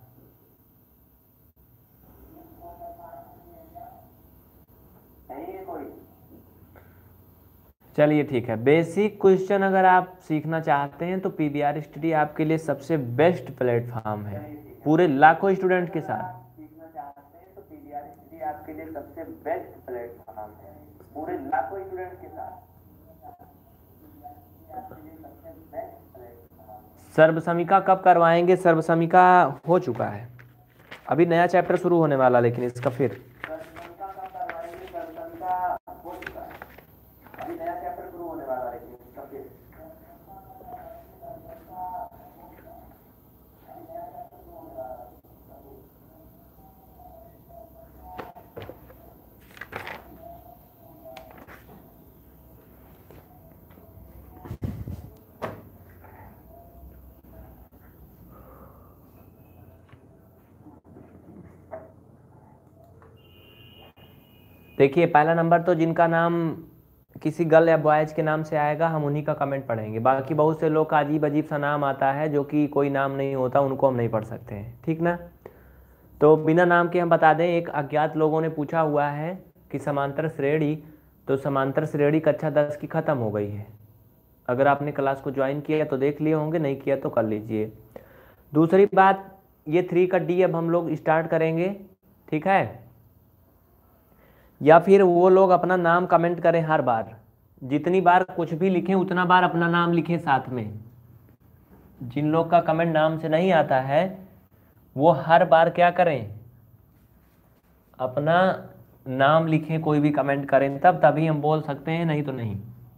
नहीं है कोई? चलिए ठीक है। बेसिक क्वेश्चन अगर आप सीखना चाहते हैं तो पीबीआर स्टडी आपके लिए सबसे बेस्ट प्लेटफॉर्म है, पूरे लाखों स्टूडेंट के साथ। सीखना चाहते हैं तो पीबीआर स्टडी आपके लिए सबसे बेस्ट प्लेटफॉर्म है, पूरे लाखों स्टूडेंट के साथ। सर्वसमिका कब करवाएंगे? सर्वसमिका हो चुका है, अभी नया चैप्टर शुरू होने वाला, लेकिन इसका फिर सर्वसमिका कब करवाएंगे? सर्वसमिका हो चुका है, अभी नया चैप्टर शुरू होने वाला, लेकिन इसका फिर देखिए, पहला नंबर तो जिनका नाम किसी गर्ल या बॉयज के नाम से आएगा हम उन्हीं का कमेंट पढ़ेंगे। बाकी बहुत से लोग का अजीब अजीब सा नाम आता है जो कि कोई नाम नहीं होता, उनको हम नहीं पढ़ सकते हैं, ठीक ना। तो बिना नाम के हम बता दें, एक अज्ञात लोगों ने पूछा हुआ है कि समांतर श्रेणी, तो समांतर श्रेणी कक्षा दस की ख़त्म हो गई है। अगर आपने क्लास को ज्वाइन किया तो देख लिए होंगे, नहीं किया तो कर लीजिए। दूसरी बात, ये थ्री का डी अब हम लोग स्टार्ट करेंगे, ठीक है। या फिर वो लोग अपना नाम कमेंट करें हर बार, जितनी बार कुछ भी लिखें उतना बार अपना नाम लिखें साथ में। जिन लोग का कमेंट नाम से नहीं आता है वो हर बार क्या करें, अपना नाम लिखें, कोई भी कमेंट करें, तब तभी हम बोल सकते हैं, नहीं तो नहीं।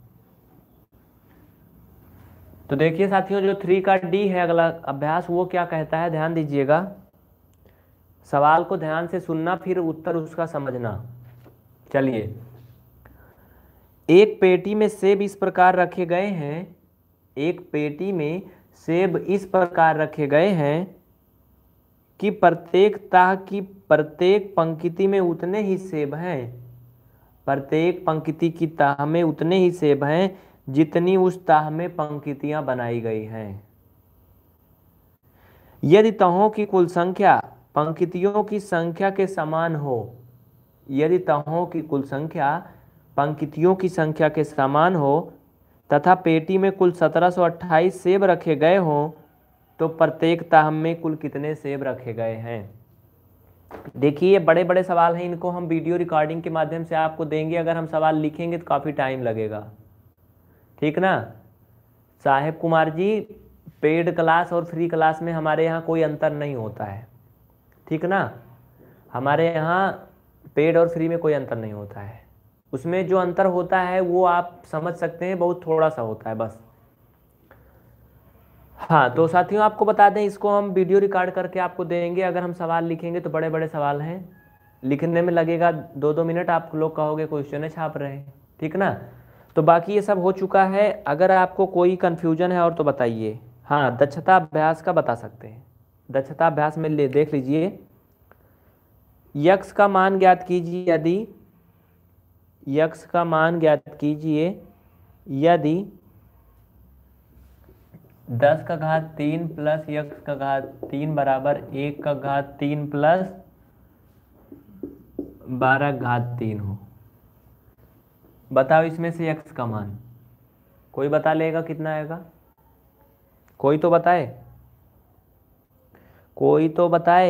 तो देखिए साथियों, जो थ्री का डी है अगला अभ्यास, वो क्या कहता है, ध्यान दीजिएगा। सवाल को ध्यान से सुनना, फिर उत्तर उसका समझना। चलिए, एक पेटी में सेब इस प्रकार रखे गए हैं, एक पेटी में सेब इस प्रकार रखे गए हैं कि प्रत्येक ताह की प्रत्येक पंक्ति में उतने ही सेब हैं, प्रत्येक पंक्ति की ताह में उतने ही सेब हैं जितनी उस ताह में पंक्तियां बनाई गई हैं। यदि तहों की कुल संख्या पंक्तियों की संख्या के समान हो, यदि तहों की कुल संख्या पंक्तियों की संख्या के समान हो तथा पेटी में कुल सत्रह सौ अट्ठाईस सेब रखे गए हों, तो प्रत्येक ताह में कुल कितने सेब रखे गए हैं। देखिए, ये बड़े बड़े सवाल हैं, इनको हम वीडियो रिकॉर्डिंग के माध्यम से आपको देंगे। अगर हम सवाल लिखेंगे तो काफ़ी टाइम लगेगा, ठीक ना। साहेब कुमार जी, पेड क्लास और फ्री क्लास में हमारे यहाँ कोई अंतर नहीं होता है, ठीक ना। हमारे यहाँ पेड और फ्री में कोई अंतर नहीं होता है। उसमें जो अंतर होता है वो आप समझ सकते हैं, बहुत थोड़ा सा होता है बस। हाँ, तो साथियों आपको बता दें, इसको हम वीडियो रिकॉर्ड करके आपको देंगे। अगर हम सवाल लिखेंगे तो बड़े बड़े सवाल हैं, लिखने में लगेगा दो दो मिनट, आप लोग कहोगे क्वेश्चन छाप रहे हैं, ठीक ना। तो बाकी ये सब हो चुका है। अगर आपको कोई कन्फ्यूजन है और तो बताइए। हाँ, दक्षता अभ्यास का बता सकते हैं। दक्षता अभ्यास में ले देख लीजिए, यक्स का मान ज्ञात कीजिए यदि यक्स का मान ज्ञात कीजिए यदि दस का घात तीन प्लस यक्स का घात तीन बराबर एक का घात तीन प्लस बारह घात तीन हो। बताओ इसमें से यक्स का मान कोई बता लेगा कितना आएगा? कोई तो बताए, कोई तो बताए।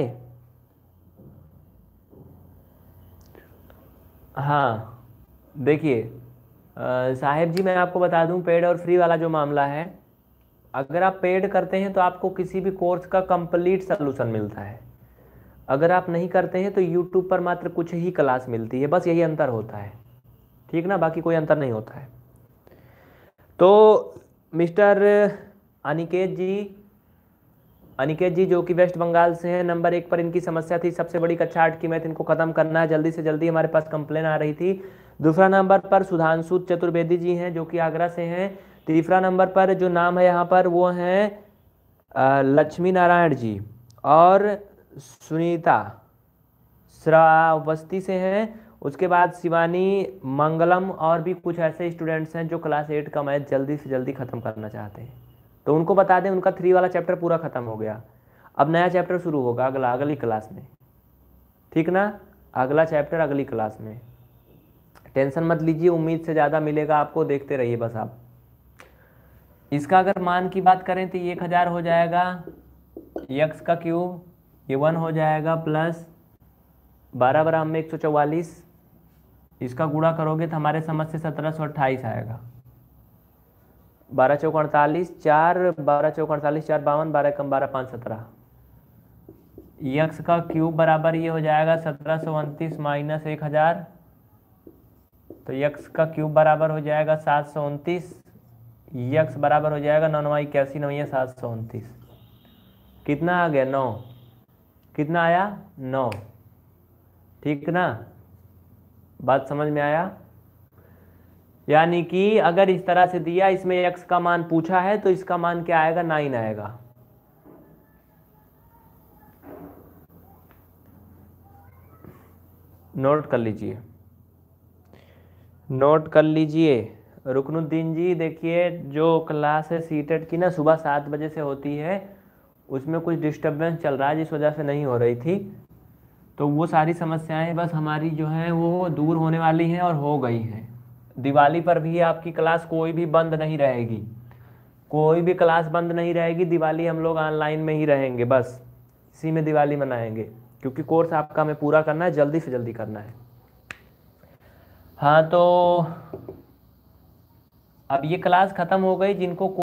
हाँ देखिए साहेब जी, मैं आपको बता दूं, पेड और फ्री वाला जो मामला है, अगर आप पेड करते हैं तो आपको किसी भी कोर्स का कंप्लीट सलूशन मिलता है। अगर आप नहीं करते हैं तो यूट्यूब पर मात्र कुछ ही क्लास मिलती है, बस यही अंतर होता है, ठीक ना, बाकी कोई अंतर नहीं होता है। तो मिस्टर अनिकेत जी, अनिकेत जी जो कि वेस्ट बंगाल से हैं, नंबर एक पर इनकी समस्या थी सबसे बड़ी कक्षा आठ की मैथ, इनको खत्म करना है जल्दी से जल्दी, हमारे पास कंप्लेन आ रही थी। दूसरा नंबर पर सुधांशु चतुर्वेदी जी हैं जो कि आगरा से हैं। तीसरा नंबर पर जो नाम है यहाँ पर वो हैं लक्ष्मी नारायण जी और सुनीता श्रावस्ती से हैं। उसके बाद शिवानी मंगलम और भी कुछ ऐसे स्टूडेंट्स हैं जो क्लास एट का मैथ जल्दी से जल्दी ख़त्म करना चाहते हैं। तो उनको बता दें उनका थ्री वाला चैप्टर पूरा ख़त्म हो गया, अब नया चैप्टर शुरू होगा अगला अगली क्लास में, ठीक ना, अगला चैप्टर अगली क्लास में। टेंशन मत लीजिए, उम्मीद से ज़्यादा मिलेगा आपको, देखते रहिए बस आप। इसका अगर मान की बात करें तो ये एक हज़ार हो जाएगा, यक्स का क्यूब ये वन हो जाएगा प्लस बारह बराम में एक सौ चौवालीस, इसका गुणा करोगे तो हमारे समझ से सत्रह सौ अट्ठाईस आएगा। बारह चौक अड़तालीस, चार बारह चौक अड़तालीस, चार बावन, बारह कम बारह पाँच सत्रह। यक्स का क्यूब बराबर ये हो जाएगा सत्रह सौ उनतीस माइनस एक हज़ार, तो यक्स का क्यूब बराबर हो जाएगा सात सौ उनतीस, यक्स बराबर हो जाएगा नौ नौ इक्यासी नौ सात सौ उनतीस। कितना आ गया? नौ। कितना आया? नौ। ठीक ना, बात समझ में आया? यानी कि अगर इस तरह से दिया, इसमें x का मान पूछा है तो इसका मान क्या आएगा? नाइन आएगा। नोट कर लीजिए, नोट कर लीजिए। रुकनुद्दीन जी देखिए जो क्लास है सीटेट की ना सुबह सात बजे से होती है, उसमें कुछ डिस्टर्बेंस चल रहा है जिस वजह से नहीं हो रही थी, तो वो सारी समस्याएं बस हमारी जो हैं वो दूर होने वाली हैं और हो गई हैं। दिवाली पर भी आपकी क्लास कोई भी बंद नहीं रहेगी, कोई भी क्लास बंद नहीं रहेगी। दिवाली हम लोग ऑनलाइन में ही रहेंगे, बस इसी में दिवाली मनाएंगे, क्योंकि कोर्स आपका हमें पूरा करना है, जल्दी से जल्दी करना है। हाँ तो अब ये क्लास ख़त्म हो गई, जिनको